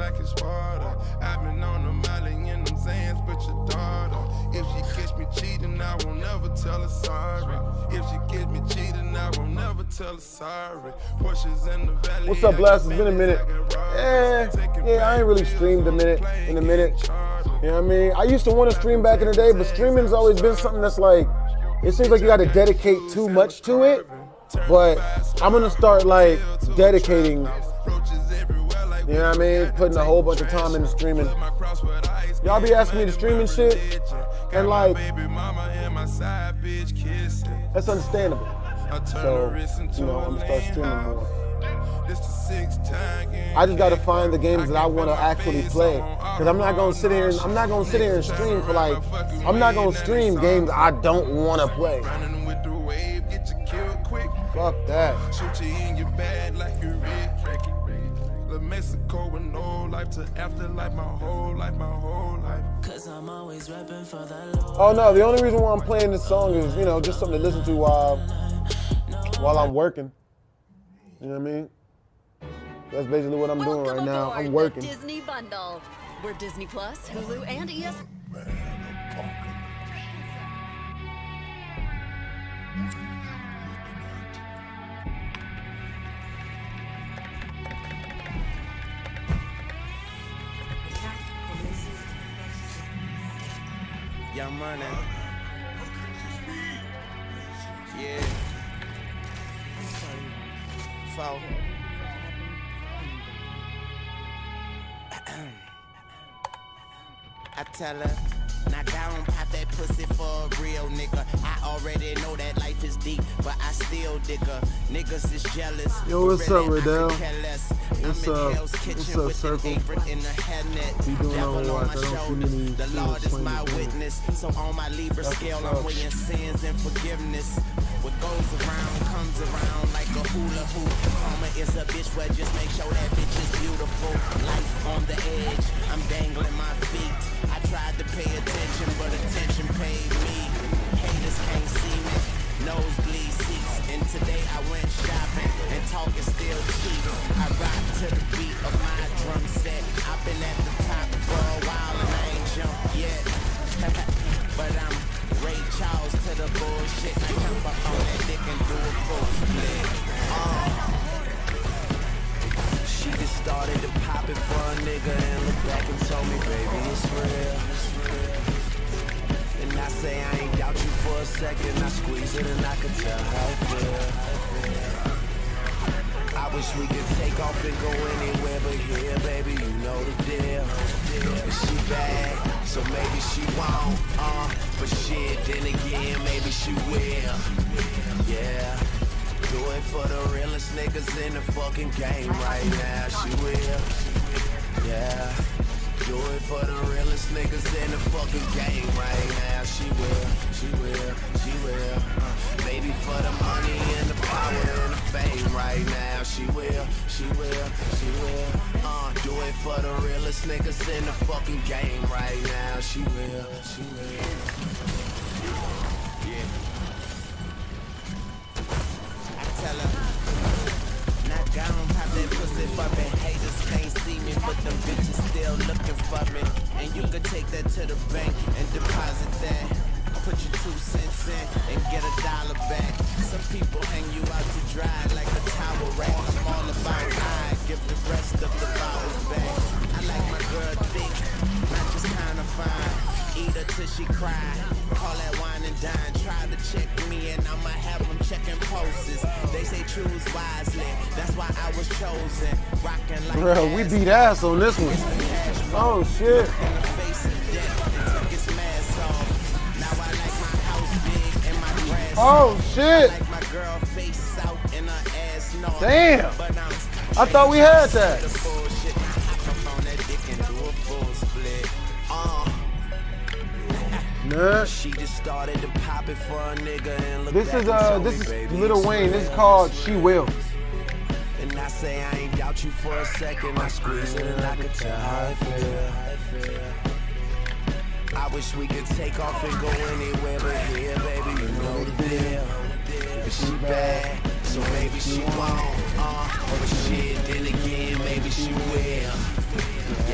like it's water. I've been on the molly in them Zans, but your daughter. If she catch me cheating, I won't never tell her sorry. If she catch me cheating, I won't never tell her sorry. Porsches in the valley. What's up, Blast? It's been a minute. Yeah, yeah, I ain't really streamed a minute in a minute. You know what I mean? I used to want to stream back in the day, but streaming's always been something that's like, it seems like you got to dedicate too much to it. But I'm gonna start like dedicating. You know what I mean? Putting a whole bunch of time into streaming. Y'all be asking me to stream and shit, and like, that's understandable. So, you know, I'm gonna start streaming more. I just gotta find the games that I wanna actually play. Cause I'm not gonna sit here and I'm not gonna sit here and stream for like, I'm not gonna stream games I don't wanna play. Fuck that. Shoot you in your bed like you rich. Mexico with no life to afterlife, my whole life, my whole life. Cause I'm always rapping for the Lord. Oh no, the only reason why I'm playing this song is, you know, just something to listen to while while I'm working. You know what I mean? That's basically what I'm doing right now. I'm working. Disney Bundle. We're Disney Plus, Hulu, and E S P N. Young money. Yeah. Four. I tell her, now go and pop that pussy for a real nigga. I already know that life is deep, but I still dig her. Niggas is jealous. Yo, what's up, Riddell? What's up? What's up, Circle? You doing Overwatch? I don't see many. The Lord is my witness. So on my Libra scale, I'm weighing sins and forgiveness. What goes around comes around like a hula hoop. Karma is a bitch, but just make sure that bitch is beautiful. Life on the edge, I'm dangling my feet. I tried to pay attention, but attention paid me. Haters can't see me. Nosebleed seats. And today I went shopping, and talk is still cheap. I rock to the beat of my drum set. I've been at the top for a while and I ain't jumped yet. But I'm Ray Charles to the bullshit. I jump up on that dick and do a full split. Uh, she just started to pop it for a nigga and looked back and told me, baby, it's real. And I say I ain't doubt you for a second. I squeeze it and I can tell how I feel. I wish we could take off and go anywhere but here, baby, you know the deal. But she bad, so maybe she won't, uh, but shit, then again, maybe she will. Yeah, do it for the realest niggas in the fucking game right now, she will. Yeah, do it for the realest niggas in the fucking game right now, she will, she will, she will. Baby, for the money and the power and the fame right now, she will, she will, she will. Uh, do it for the realest niggas in the fucking game right now, she will, she will. Yeah. I tell her, not gone, pop that pussy for me. Haters can't see me, but them bitches still looking for me. And you can take that to the bank and deposit that. Put your two cents in and get a dollar back. Some people hang you out to dry like a towel rack. I'm all about I give the rest of the bottles back. I like my girl thick, not just kinda fine. Eat her till she cry. Call that wine and dine. Try to check me and I'ma have them checking pulses. They say choose wisely, that's why I was chosen. Rockin' like bro, we beat ass on this one. Oh shit. In the face of death and took his mask off. Oh shit! Damn! I thought we had that. Nah. She just started to pop it for a nigga and look. This is uh, this is Lil Wayne. This is called She Will. And I say I ain't doubt you for a second. I squeeze it and I can tell how I feel. I wish we could take off and go anywhere but here, baby, you know the deal. But she bad, so maybe she won't, uh, but shit, then again, maybe she will.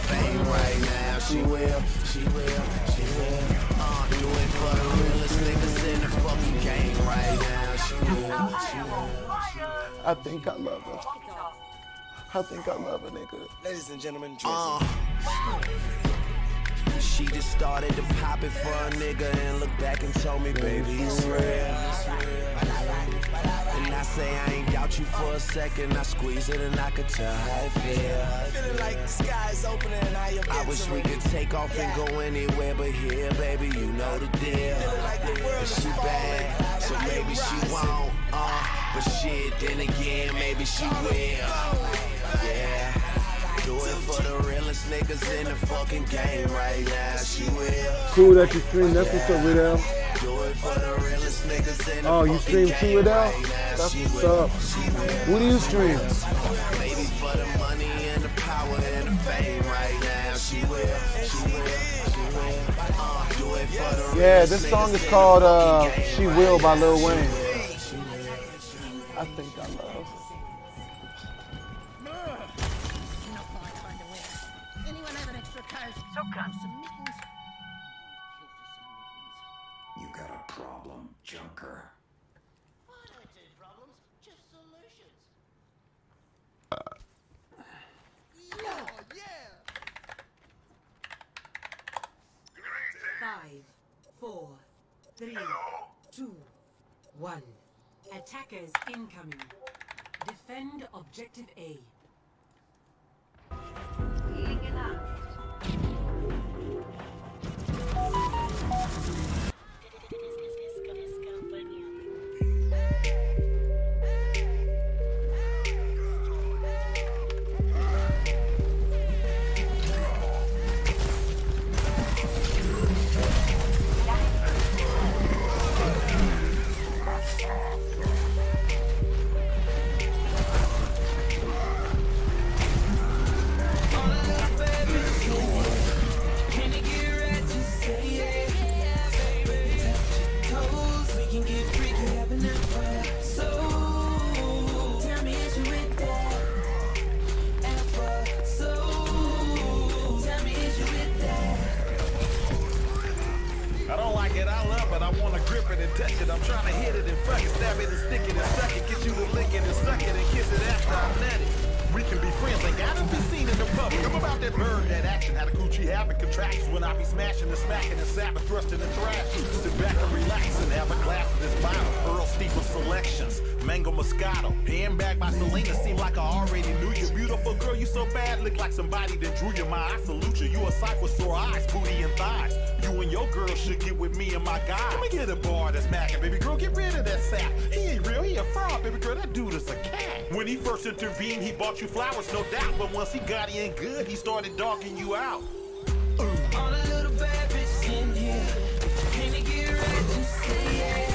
fame right now. She will, she will, she will. Uh, do it for the realest niggas in the fucking game right now. She will, she will. I think I love her. I think I love her, nigga. Ladies and gentlemen, uh, she just started to pop it for a nigga and looked back and told me, baby, it's real. It's real. And I say I ain't doubt you for a second. I squeeze it and I could tell how it feel. Feeling like the sky is opening and I am I wish we could take off and go anywhere but here, baby, you know the deal. Like the but she bad, so maybe she won't. Uh, but shit, then again, maybe she will. Yeah. Do it for the realest niggas in the fucking game right now. She will. Cool that you stream. That's what's up, Riddell. Do it for the realest niggas in the Oh, you stream too, Riddell? right That's she what's will. up. What do you stream? Maybe for the money and the power and the fame right now. She will. She will. She will. Uh, do it for the Yeah, this song is called uh, She Will by Lil Wayne. I think I love her. You got a problem, junker. Five, four, three, two, one. Attackers incoming. Defend objective A. I'm trying to hit it and fuck it, stab it and stick it and suck it, get you to lick it and suck it and kiss it after I let it. We can be friends, ain't gotta be seen in the public. I'm about that bird, that action, how the coochie habit contractions when I be smashing and smacking and sapping, thrusting and thrashing. Sit back and relax and have a glass of this bottle. Earl Steeple selections, mango moscato. Handbag by Selena, seem like I already knew you. Beautiful girl, you so bad, look like somebody that drew your mind. I salute you, you a sight with sore eyes, booty and thighs. You and your girl should get with me and my guy. Let me get a bar that's macking, baby girl, get rid of that sap. He ain't real, he a fraud, baby girl, that dude is a cat. When he first intervened, he bought you flowers, no doubt. But once he got in good, he started dogging you out. All the little bad bitches in here. Can they get right to say yeah?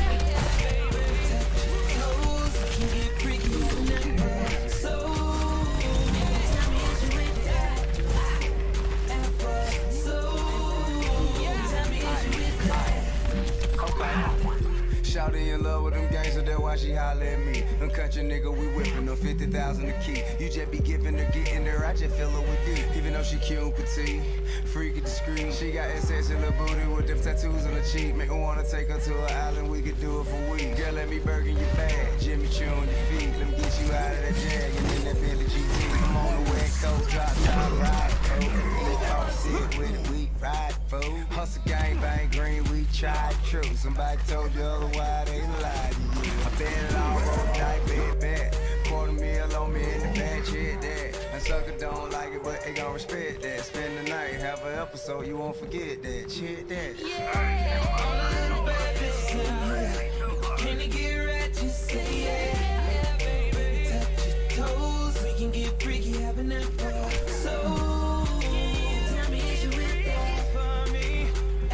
Shawty in love with them gangsters, that's why she holler at me. Them country nigga, we whipping them fifty thousand a key. You just be giving her, getting her, I just fill her with D. Even though she cute and petite, freaky discreet. She got S S in her booty with them tattoos on her cheek. Make her wanna take her to an island, we could do it for weeks. Girl, let me burger your bag, Jimmy Choo on your feet. Let me get you out of that jag and in that Bentley G T. I'm on the west coast, drop top, ride, fool. Let's all sit with it, we ride, fool. Hustle gang, bang, green, we tried, true. Somebody told you otherwise, they lied to you. I bet it all roll tight, bed back. Quarter meal on me in the bed, shit that. A sucker don't like it, but they gon' respect that. Spend the night, have an episode, you won't forget that. Shit that. Yeah, all the little bad bitches in here. Can they get right to say yeah, baby? Touch your toes, we can get freaky, having that bar. So, tell me is you with that for me?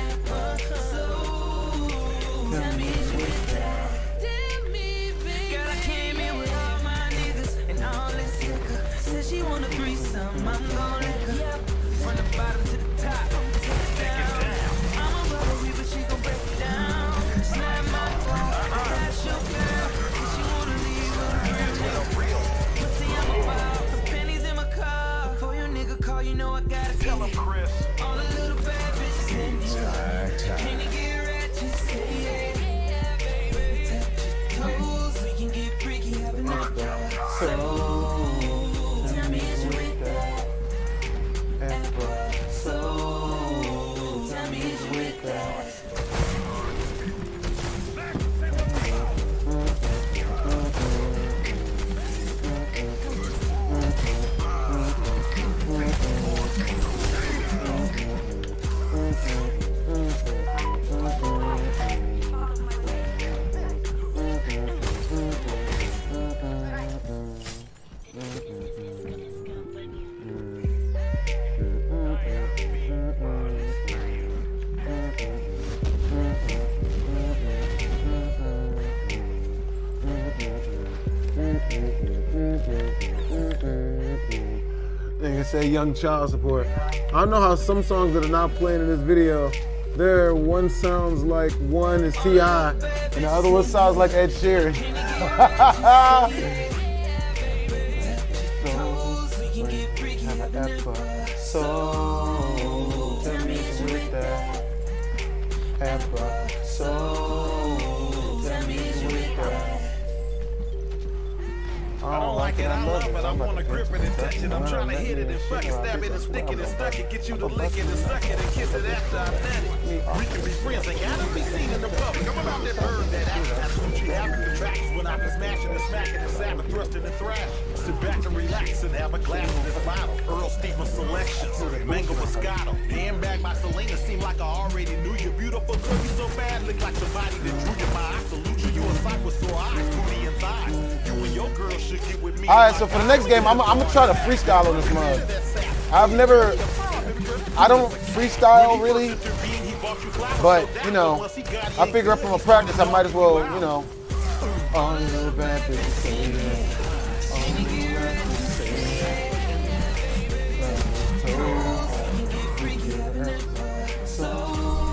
So, tell me is you with that? Damn me, baby. Girl, I came in with all my niggas and all this liquor. Said she want a threesome, I'm gon' lick her. Yep, from the bottom to the top, take it down. I'm a rubbery, but she gon' break it down. Slap my phone, that's your girl. And she wanna leave her real. But see, I'm about the pennies in my car. Before your nigga call, you know I gotta go. Nigga say young child support. I don't know how some songs that are not playing in this video, there one sounds like one is T I and the other one sounds like Ed Sheeran. So tell me with that episode. Tell me with that. I don't like it, I love it, I wanna grip it and touch it. I'm trying to hit it and fuck it, stab it and stick it and stuck it. Get you to lick it and suck it and kiss it after I've done it. We can be friends, ain't gotta be seen in the public. I'm about that bird, that action, that's what you have in contractions. When I be smashing and smacking and sapping, thrusting and thrashing. Sit back and relax and have a glass of this bottle. Earl Stevens selections, mango moscato. Handbag by Selena, seem like I already knew you. Beautiful girl, you so bad, look like somebody that drew you. My I salute you, you a sight with sore eyes, booty and thighs. You and your girl should get with me. All right, so for the next game, I'm, I'm gonna try to freestyle on this mug. I've never, I don't freestyle really, but you know, I figure up from a practice, I might as well, you know. On your back, baby, say that. On your back, baby, say that. So,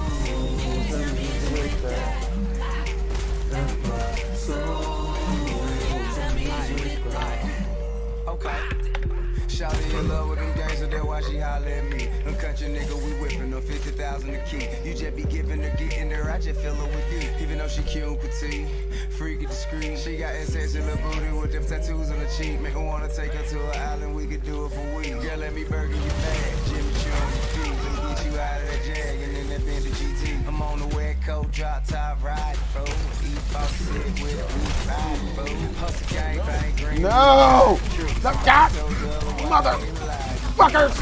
okay. Shawty in love with them gangsters, that's why she holler at me. Them country nigga, we whipping them fifty thousand a key. You just be giving her, getting her, I just fill her with D. Even though she cute and petite, freaky discreet. She got S S in the booty with them tattoos on her cheek. Make her wanna take her to an island, we could do it for weeks. Girl, let me burger you bad, Jimmy Choo on your feet. Let me get you out of that Jag and then that Bentley G T. I'm on the wet coat, drop top, ride, bro. Eat box, sit with it, we ride, bro. Hustle gang, bang, green. No! The God! Motherfuckers!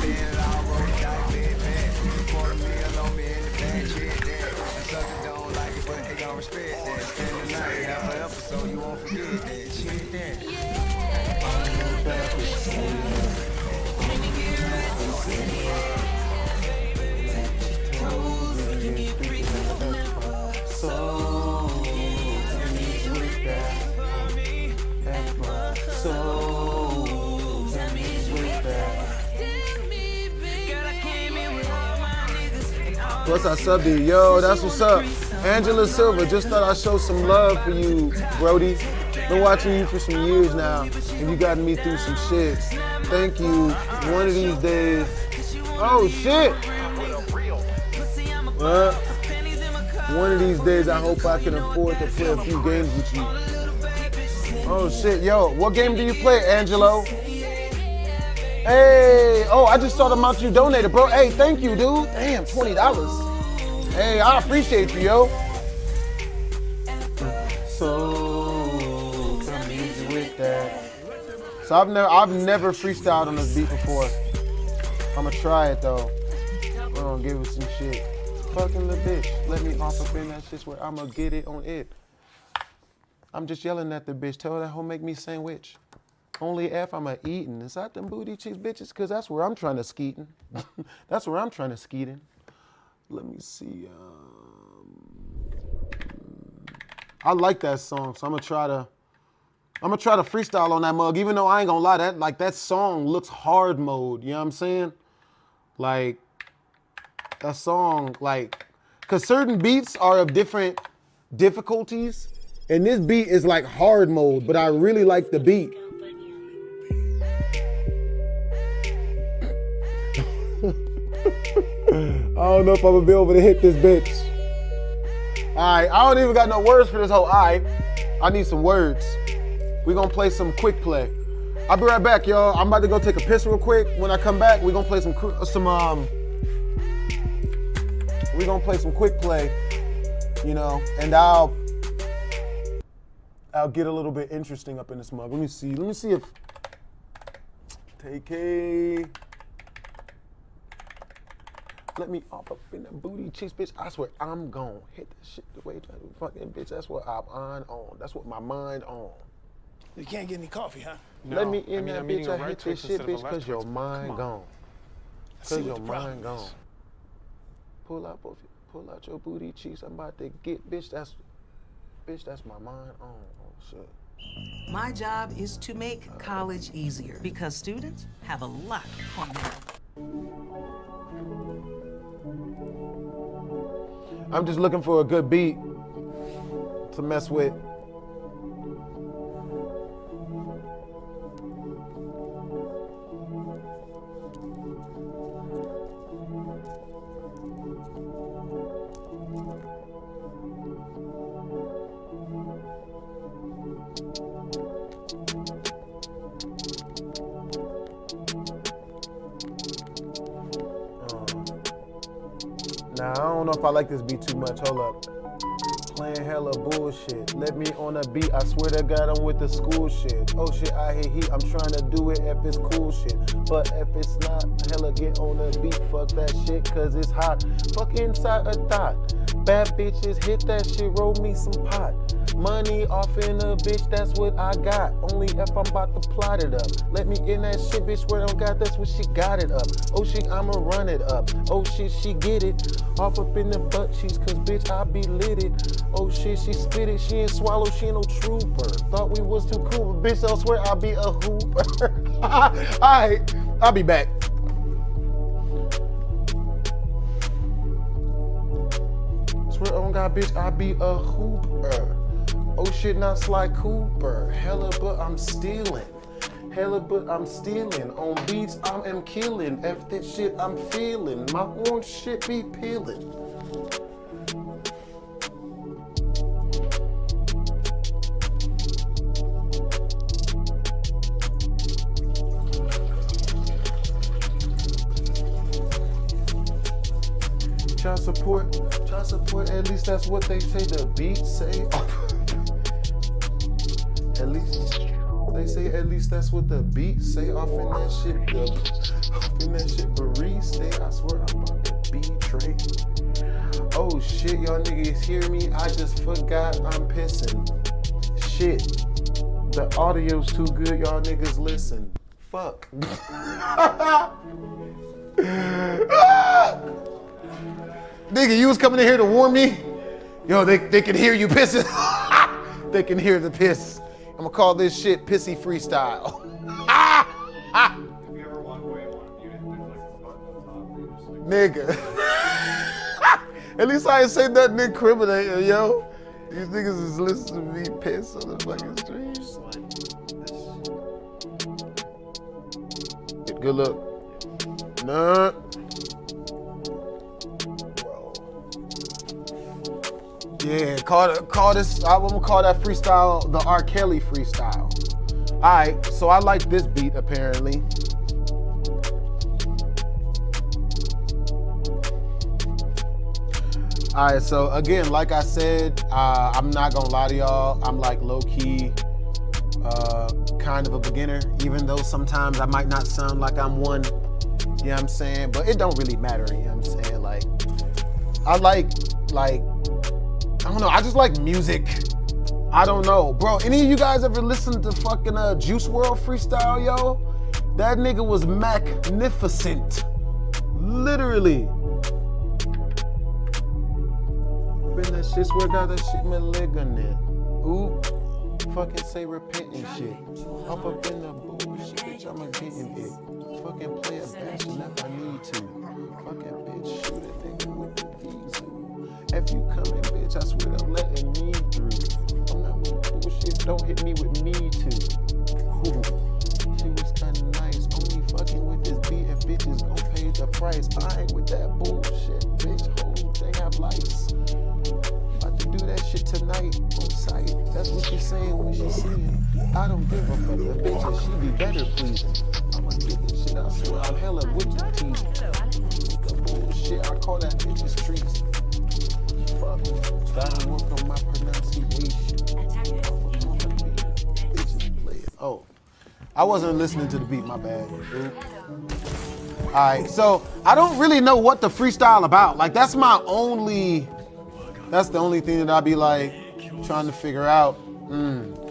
Plus I subbed you. Yo, that's what's up. Angela Silva, just thought I'd show some love for you, Brody. Been watching you for some years now, and you gotten me through some shit. Thank you. One of these days. Oh, shit. Uh, one of these days, I hope I can afford to play a few games with you. Oh, shit. Yo, what game do you play, Angelo? Hey, oh, I just saw the amount you donated, bro. Hey, thank you, dude. Damn, twenty dollars. Hey, I appreciate you, yo. So, come easy with that. So I've never, I've never freestyled on this beat before. I'ma try it though. I'm gonna give it some shit. Fucking the bitch. Let me off up in that shit where I'ma get it on it. I'm just yelling at the bitch. Tell her that hoe make me sandwich. Only F I'm a eating. Is that them booty cheeks bitches? Cause that's where I'm trying to skeetin'. That's where I'm trying to skeetin'. Let me see. Um, I like that song, so I'm gonna try to. I'm gonna try to freestyle on that mug, even though I ain't gonna lie, that like that song looks hard mode. You know what I'm saying? Like that song, like, cause certain beats are of different difficulties, and this beat is like hard mode, but I really like the beat. I don't know if I'm gonna be able to hit this bitch. All right, I don't even got no words for this whole. All right, I need some words. We gonna play some quick play. I'll be right back, y'all. I'm about to go take a piss real quick. When I come back, we gonna play some some um. We gonna play some quick play, you know, and I'll I'll get a little bit interesting up in this mug. Let me see. Let me see if T K. Let me off up in that booty cheeks, bitch. I swear I'm gonna hit that shit the way that fucking bitch. That's what I'm on on. That's what my mind on. You can't get any coffee, huh? No, Let me in I mean, that I'm bitch. eating a I right hit Twix this shit, instead of bitch, a left cause your Twix. mind Come on. gone. see Cause what your the problem mind gone. is. Pull out both, pull out your booty cheeks. I'm about to get, bitch. That's, bitch. That's my mind on. Oh shit. My job is to make college easier because students have a lot on them. I'm just looking for a good beat to mess with. Now, I don't know if I like this beat too much. Hold up. Playing hella bullshit. Let me on a beat. I swear to God, I'm with the school shit. Oh shit, I hate heat. I'm trying to do it if it's cool shit. But if it's not, hella get on the beat. Fuck that shit, cause it's hot. Fuck inside a thought. Bad bitches, hit that shit. Roll me some pot. Money off in a bitch, that's what I got. Only if I'm about to plot it up. Let me in that shit, bitch, where I don't got, that's what she got it up. Oh shit, I'ma run it up. Oh shit, she get it. Off up in the butt cheeks, cause bitch, I be lit it. Oh shit, she spit it, she ain't swallow, she ain't no trooper. Thought we was too cool, but bitch, I swear I be a hooper. Alright, I'll be back. Swear on God, bitch, I be a hooper. Oh shit, not Sly Cooper. Hella, but I'm stealing. Hella, but I'm stealing. On beats, I am killing. F that shit I'm feeling. My orange shit be peeling. Child support, child support, at least that's what they say the beat say. At least they say at least that's what the beat say off in that shit. The, off in that shit, barista. I swear I'm about to betray. Oh shit, y'all niggas hear me? I just forgot I'm pissing. Shit, the audio's too good. Y'all niggas listen. Fuck. Nigga, you was coming in here to warn me? Yo, they, they can hear you pissing. They can hear the piss. I'm gonna call this shit pissy freestyle. If you ever walk away and want to mute it, there's like a button on top where you just like... Nigga. At least I ain't say nothing incriminating, yo. These niggas is listening to me piss on the fucking street. Good look. Nah. Yeah, call, call this, I'm gonna call that freestyle the R. Kelly freestyle. All right, so I like this beat apparently. All right, so again, like I said, uh, I'm not gonna lie to y'all, I'm like low key, uh, kind of a beginner, even though sometimes I might not sound like I'm one, you know what I'm saying? But it don't really matter, you know what I'm saying? Like, I like, like, I don't know, I just like music. I don't know. Bro, any of you guys ever listen to fucking uh, Juice world freestyle, yo? That nigga was magnificent. Literally. Been that shit, swear God, that shit malignant. Ooh, fucking say repenting shit. Up up in the bullshit, bitch, I'ma get in it. Fucking play a bashing if I need to. Fucking bitch, shoot a nigga with the diesel. If you coming, bitch, I swear I'm letting me through. I'm not with bullshit, don't hit me with me too. Ooh, she was kinda nice, only fucking with this beat if bitches gon' pay the price. I ain't with that bullshit, bitch, hope they have lights. About to do that shit tonight on site. That's what she's saying when she's singing. I don't give a fuck, the bitch and she be better pleasing. I'ma get this shit, I swear I'm hella with the teasing. The bullshit, I call that bitch's treason. Fuck, gotta work on my pronunciation. Bitches play it. Oh, I wasn't listening to the beat, my bad. All right, so I don't really know what the freestyle about. Like, that's my only, that's the only thing that I be like trying to figure out. Mm.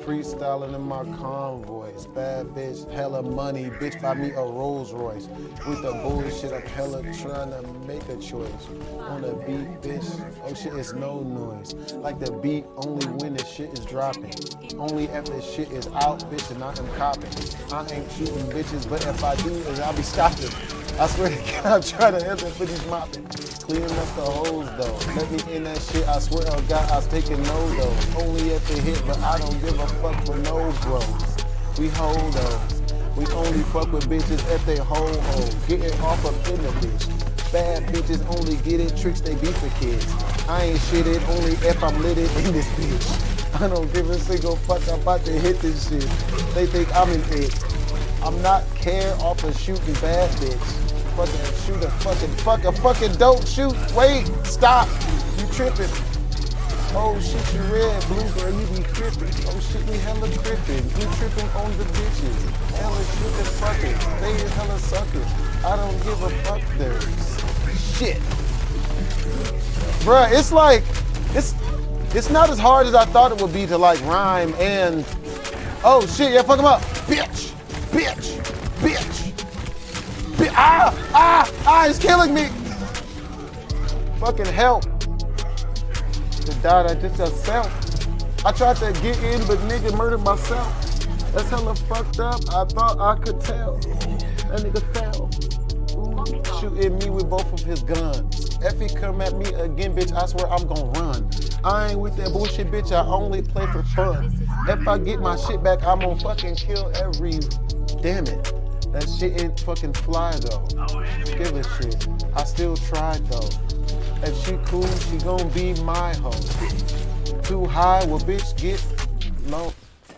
freestyling in my convoys. Bad bitch, hella money. Bitch buy me a Rolls Royce. With the bullshit, I'm hella trying to make a choice. On the beat, bitch, oh shit, it's no noise. Like the beat only when the shit is dropping. Only if the shit is out, bitch, and I am copping. I ain't shooting bitches, but if I do, I'll be stopping. I swear to God, I'm trying to help for these mopping. Cleaning up the holes though. Let me in that shit, I swear to God, I was taking no though. Only if it hit, but I don't give a fuck for no bros. We hold those. We only fuck with bitches if they hold ho. Getting off up in the bitch. Bad bitches only get it, tricks they be for kids. I ain't shitted only if I'm lit it in this bitch. I don't give a single fuck, I'm about to hit this shit. They think I'm in it. I'm not care off of shooting bad bitch. Fucking shoot a fucking, fuck a fucking don't shoot. Wait, stop. You tripping. Oh shit, you red, blue girl, you be tripping. Oh shit, we hella tripping. You tripping on the bitches. Hella shooting fucking. They hella suckers. I don't give a fuck there. Shit. Bruh, it's like, it's it's not as hard as I thought it would be to like rhyme and, oh shit, yeah, fuck him up. Bitch, bitch, bitch. Ah, ah, ah, it's killing me. Fucking help. The dot I did yourself. I tried to get in, but nigga murdered myself. That's hella fucked up. I thought I could tell. That nigga fell. Ooh, shooting me with both of his guns. If he come at me again, bitch, I swear I'm gonna run. I ain't with that bullshit, bitch. I only play for fun. If I get my shit back, I'm gonna fucking kill every. Damn it. That shit ain't fucking fly though. Give a shit. I still tried though. If she cool, she gon' be my hoe. Too high, well bitch get low.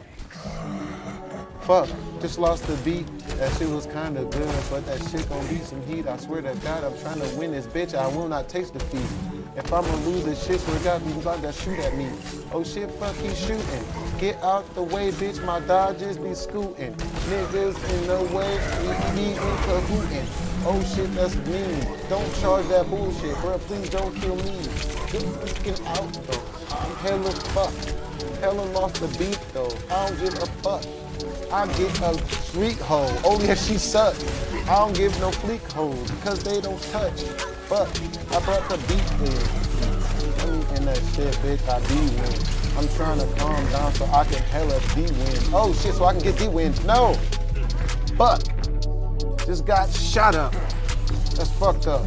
Fuck, just lost the beat. That shit was kinda good, but that shit gon' be some heat. I swear to God, I'm trying to win this bitch. I will not taste defeat. If I'ma lose this shit, swear to God, he's about to shoot at me. Oh shit, fuck, he's shooting. Get out the way, bitch, my Dodgers be scooting. Niggas in the way, we be in cahooting. Oh shit, that's mean. Don't charge that bullshit, bro. Please don't kill me. Get freaking out though. I'm hella fucked. Hella lost the beat though. I don't give a fuck. I get a freak hoe, only if she sucks. I don't give no fleek hoes because they don't touch. Fuck, I brought the beat in. Let me in that shit, bitch. I be win. I'm trying to calm down so I can hella D-win. Oh shit, so I can get D-wins. No. Fuck. Just got shot up. That's fucked up.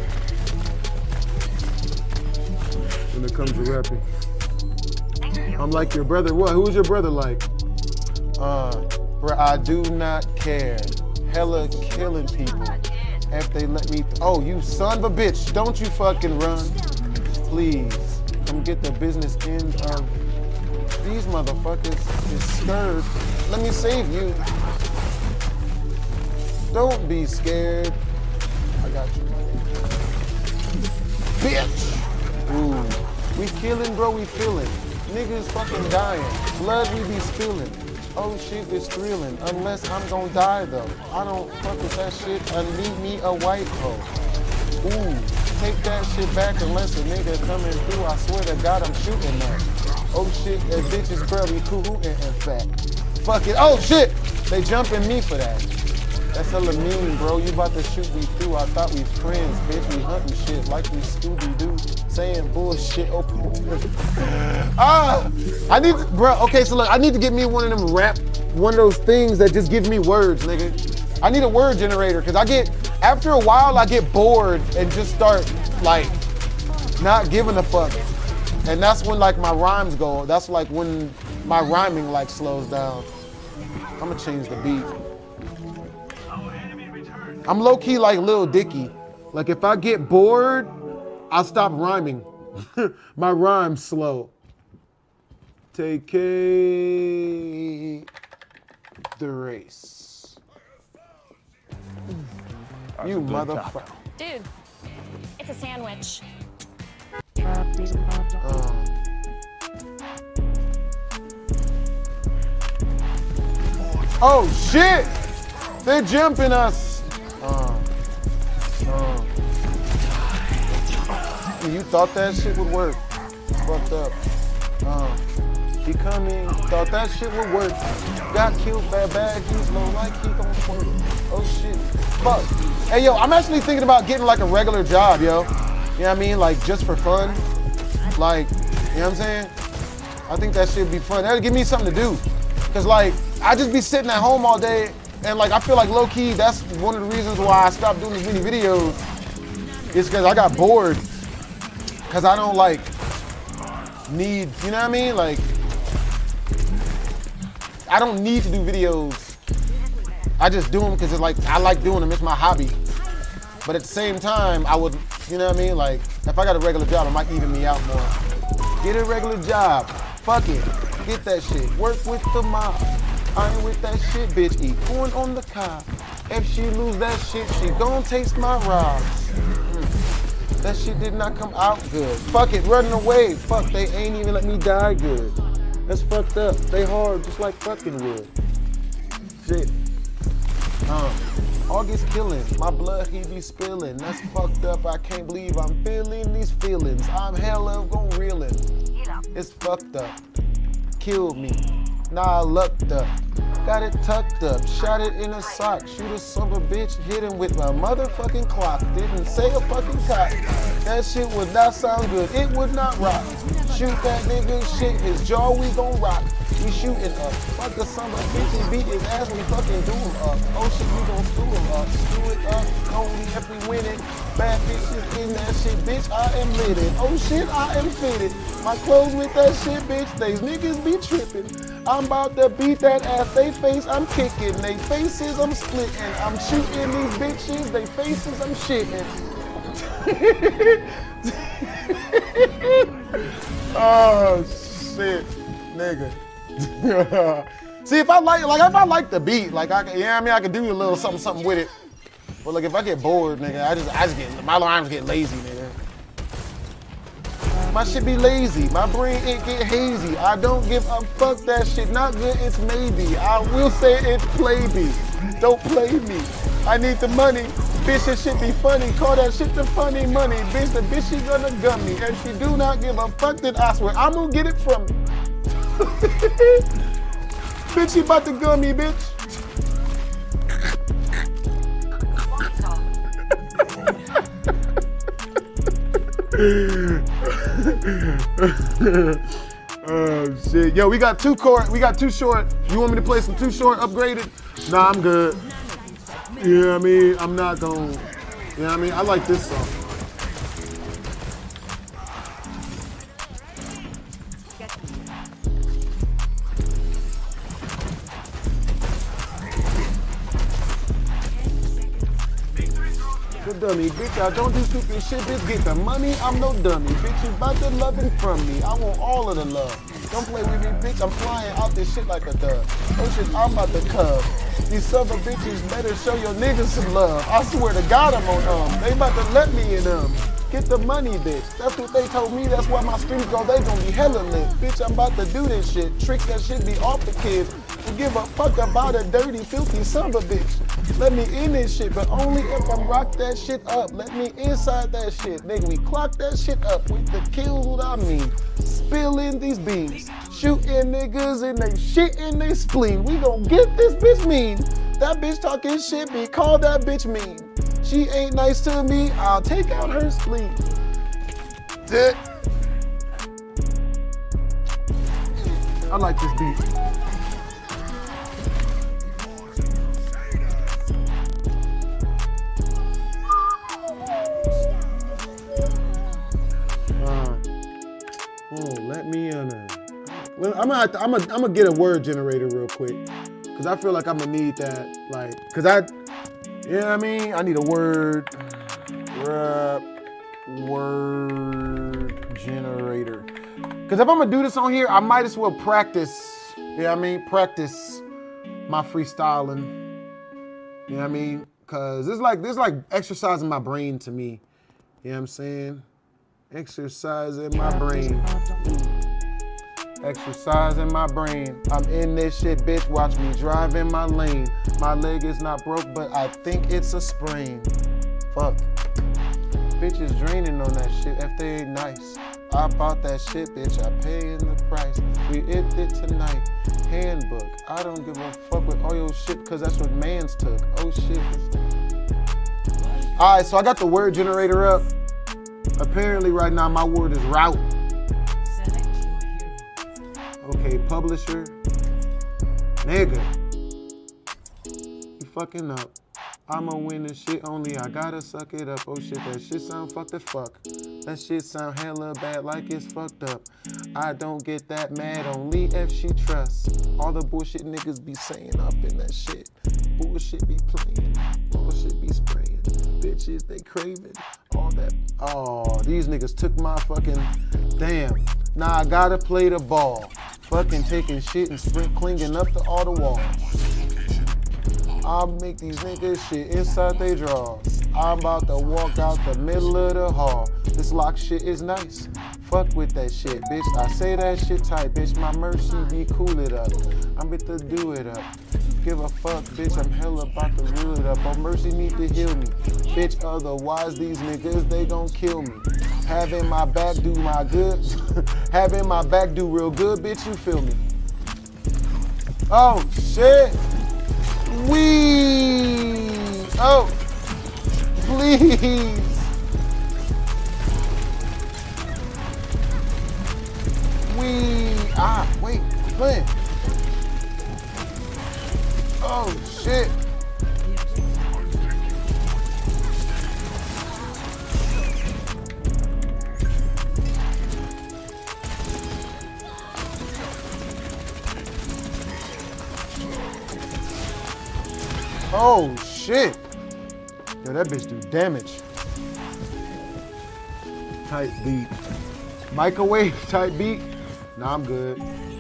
When it comes to rapping. I'm like your brother. What? Who's your brother like? Uh, bro, I do not care. Hella killing people. If they let me, oh, you son of a bitch, don't you fucking run. Please, come get the business end of these motherfuckers is scared. Let me save you. Don't be scared. I got you. Bitch. Ooh, we killing, bro, we feeling. Niggas fucking dying. Blood we be spilling. Oh shit, it's thrilling. Unless I'm gonna die though. I don't fuck with that shit. I need me a white hoe. Ooh, take that shit back unless a nigga coming through. I swear to God, I'm shooting that. Oh shit, that bitch is probably cool in fact. Fuck it. Oh shit, they jumping me for that. That's hella mean, bro. You about to shoot me through. I thought we friends, bitch. We hunting shit like we Scooby-Doo. Saying bullshit. Open. Ah! I need to, bro, okay, so look, I need to get me one of them rap, one of those things that just gives me words, nigga. I need a word generator, because I get, after a while, I get bored and just start, like, not giving a fuck. And that's when, like, my rhymes go. That's, like, when my rhyming, like, slows down. I'm gonna change the beat. I'm low-key like Lil Dicky. Like, if I get bored, I'll stop rhyming. My rhyme's slow. Take a the race. You motherfucker. Dude, it's a sandwich. Uh. Oh shit! They're jumping us. Uh. Uh. You thought that shit would work. Fucked up. Uh. He coming, thought that shit would work. Got killed bad bad, he's low like he gon' twerk. Oh shit, fuck. Hey yo, I'm actually thinking about getting like a regular job, yo. You know what I mean? Like just for fun. Like, you know what I'm saying? I think that shit would be fun. That'll give me something to do. Cause like, I just be sitting at home all day and like, I feel like low key, that's one of the reasons why I stopped doing as many videos. Is cause I got bored. Cause I don't like need, you know what I mean? Like, I don't need to do videos. I just do them because it's like, I like doing them, it's my hobby. But at the same time, I would, you know what I mean? Like, if I got a regular job, it might even me out more. Get a regular job, fuck it, get that shit. Work with the mob, I ain't with that shit, bitch. Eat corn on the cob. If she lose that shit, she gon' taste my rocks. Mm. That shit did not come out good. Fuck it, running away. Fuck, they ain't even let me die good. That's fucked up. They hard, just like fucking wood. Shit. Um, August killing. My blood he be spilling. That's fucked up. I can't believe I'm feeling these feelings. I'm hella gon' reeling. It's fucked up. Killed me. Nah, I lucked up. Got it tucked up. Shot it in a sock. Shoot a son of a bitch. Hit him with my motherfucking clock. Didn't say a fucking cock. That shit would not sound good. It would not rock. Shoot that nigga shit. His jaw we gon' rock. We shooting up. Fuck the son of a bitch. He beat his ass. We fucking do him up. Oh shit, we gon' screw him up. Screw it up. Only if we win it. Bad bitches in that shit. Bitch, I am litted. Oh shit, I am fitted. My clothes with that shit, bitch. These niggas be tripping. I'm about to beat that ass. They face, I'm kicking. They faces, I'm splitting. I'm shooting these bitches. They faces, I'm shitting. Oh shit, nigga. See, if I like, like if I like the beat, like I, can, yeah, I mean, I can do a little something, something with it. But like, if I get bored, nigga, I just, I just get, my arms get lazy, nigga. My shit be lazy. My brain it get hazy. I don't give a fuck that shit. Not good, it's maybe. I will say it's play me. Don't play me. I need the money. Bitch, this shit be funny. Call that shit the funny money. Bitch, the bitch, she gonna gun me. And she do not give a fuck that I swear I'm gonna get it from me. Bitch, she about to gun me, bitch. Oh shit. Yo, we got two court, we got two short. You want me to play some two short upgraded? Nah, I'm good. You know what I mean? I'm not gonna, you know what I mean? I like this song. The dummy, bitch, I don't do stupid shit, bitch, get the money, I'm no dummy, bitch, you about the loving from me, I want all of the love, don't play with me, bitch, I'm flying out this shit like a dove, oh shit, I'm about to cub, these son of bitches better show your niggas some love, I swear to God I'm on um, they about to let me in um, get the money, bitch, that's what they told me, that's why my streams go, they gon' be hella lit, bitch, I'm about to do this shit, trick that shit be off the kids, don't give a fuck about a dirty, filthy son of a bitch. Let me in this shit, but only if I rock that shit up. Let me inside that shit. Nigga, we clock that shit up with the kills, what I mean. Spilling these beans. Shooting niggas and they shit in they spleen. We gon' get this bitch mean. That bitch talking shit, be call that bitch mean. She ain't nice to me, I'll take out her spleen. Dick. I like this beat. Oh, let me in there. Well, I'm gonna, have to, I'm gonna, I'm gonna get a word generator real quick, cause I feel like I'm gonna need that, like, cause I, you know what I mean? I need a word, rap, word generator. Cause if I'm gonna do this on here, I might as well practice, you know what I mean? Practice my freestyling, you know what I mean? Cause it's like, this like exercising my brain to me, you know what I'm saying? Exercise in my brain. Exercise in my brain. I'm in this shit, bitch. Watch me drive in my lane. My leg is not broke, but I think it's a sprain. Fuck. Bitches draining on that shit if they ain't nice. I bought that shit, bitch. I paying the price. We hit it tonight. Handbook. I don't give a fuck with all your shit because that's what mans took. Oh shit. All right, so I got the word generator up. Apparently right now my word is route. Okay, publisher. Nigga. You fucking up. I'ma win this shit only. I gotta suck it up. Oh shit, that shit sound fucked the fuck. That shit sound hella bad like it's fucked up. I don't get that mad, only if she trusts. All the bullshit niggas be saying up in that shit. Bullshit be playing, bullshit be spraying. Bitches, they craving all that. Oh, these niggas took my fucking, damn. Now I gotta play the ball. Fucking taking shit and sprint clinging up to all the walls. I'll make these niggas shit inside they drawers. I'm about to walk out the middle of the hall. This lock shit is nice. Fuck with that shit, bitch. I say that shit tight, bitch. My mercy be cool it up. I'm about to do it up. Give a fuck, bitch. I'm hella about to reel it up. Oh, mercy need to heal me. Bitch, otherwise these niggas, they gon' kill me. Having my back do my good. Having my back do real good, bitch. You feel me? Oh, shit. Wee! Oh, please! Wee! Ah, wait, I'm playing. Oh, shit! Oh shit! Yo, that bitch do damage. Tight beat. Microwave type beat? Nah, I'm good.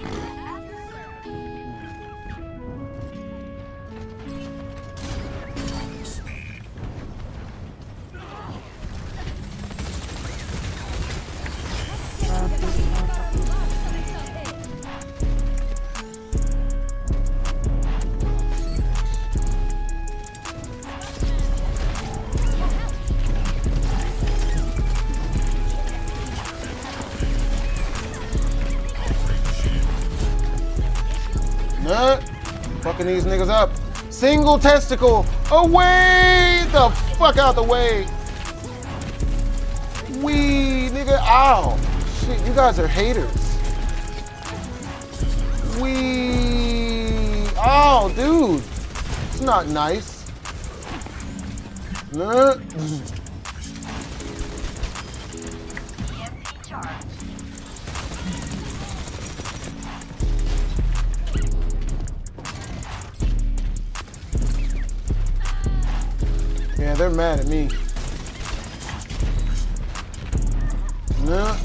Nut. Fucking these niggas up. Single testicle. Away the fuck out the way. Wee, nigga. Ow. Shit, you guys are haters. Wee. Oh, dude. It's not nice. Nut. Yeah, they're mad at me. Nah.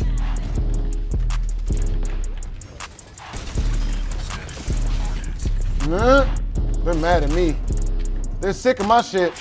Nah. They're mad at me. They're sick of my shit.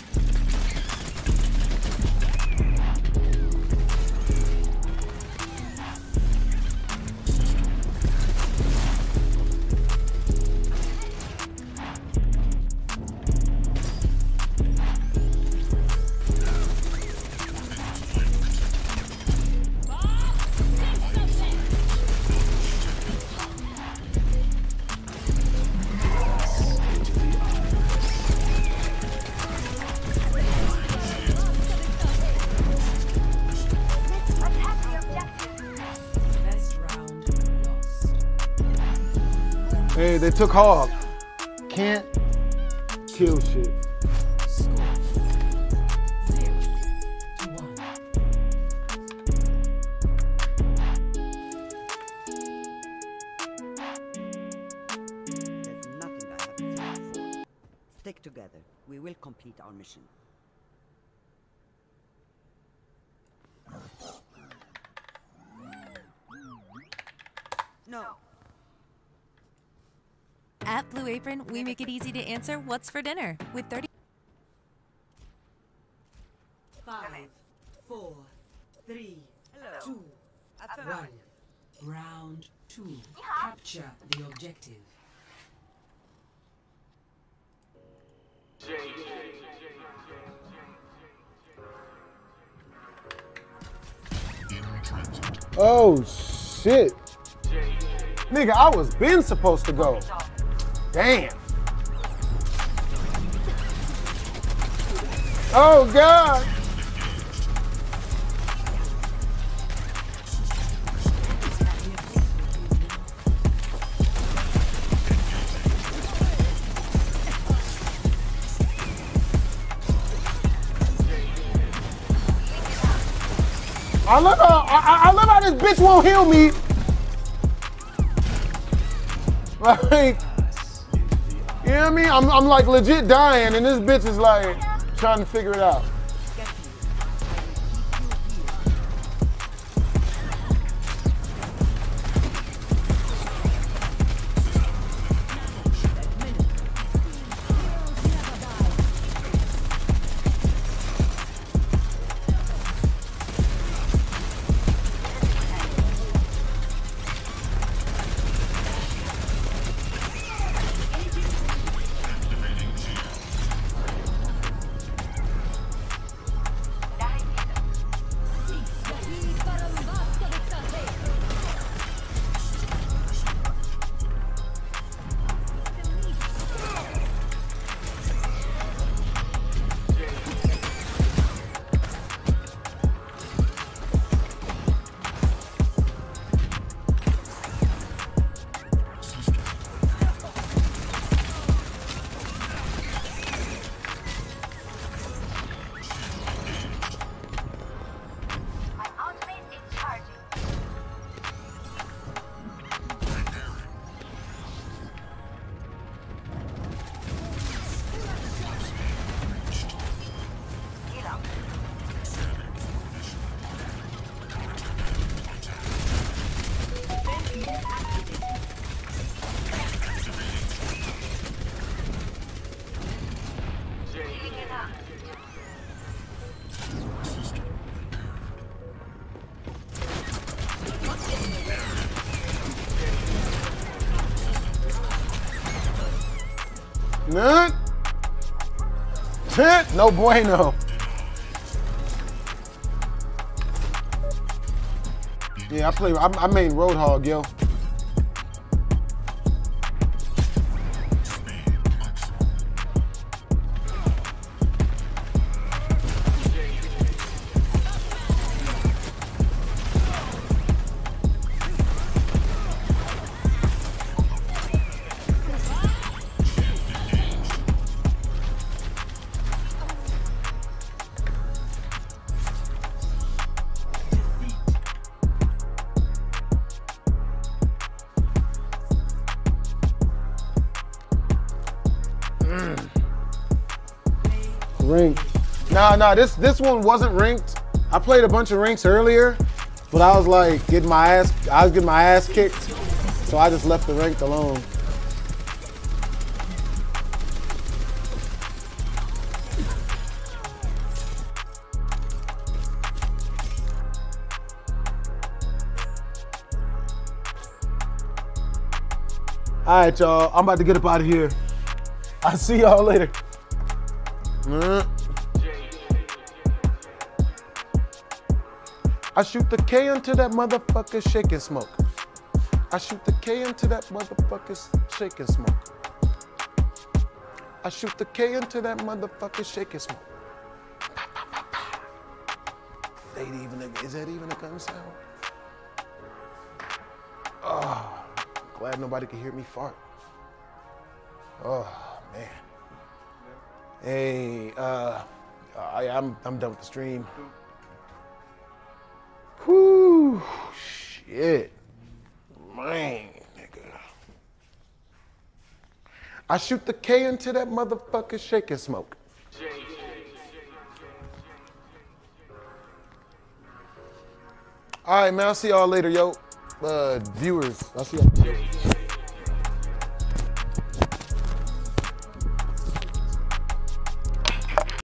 Hey, they took hog. Can't kill shit. There's nothing I haven't seen before. Stick together. We will complete our mission. No. At Blue Apron, we make it easy to answer what's for dinner with thirty. Five, four, three, two, one. Round two. Capture the objective. Oh shit. Nigga, I was been supposed to go. Damn. Oh God. I love how I, I love how this bitch won't heal me. Like, you know what I mean? I'm I'm like legit dying, and this bitch is like trying to figure it out. Nut. No bueno. Yeah, I play. I, I main Roadhog, yo. Ranked. Nah, nah, this this one wasn't ranked. I played a bunch of ranks earlier, but I was like getting my ass, I was getting my ass kicked, so I just left the ranked alone. All right, y'all, I'm about to get up out of here. I'll see y'all later. Mm. I shoot the K into that motherfucker shake and smoke. I shoot the K into that motherfucker shake and smoke. I shoot the K into that motherfucker shake and smoke. They even a, is that even a gun sound? Oh, glad nobody can hear me fart. Oh man. Hey, uh, I, I'm I'm done with the stream. Whoo, shit, man, nigga. I shoot the K into that motherfucker shake and smoke. All right, man. I'll see y'all later, yo. Uh, viewers, I'll see y'all.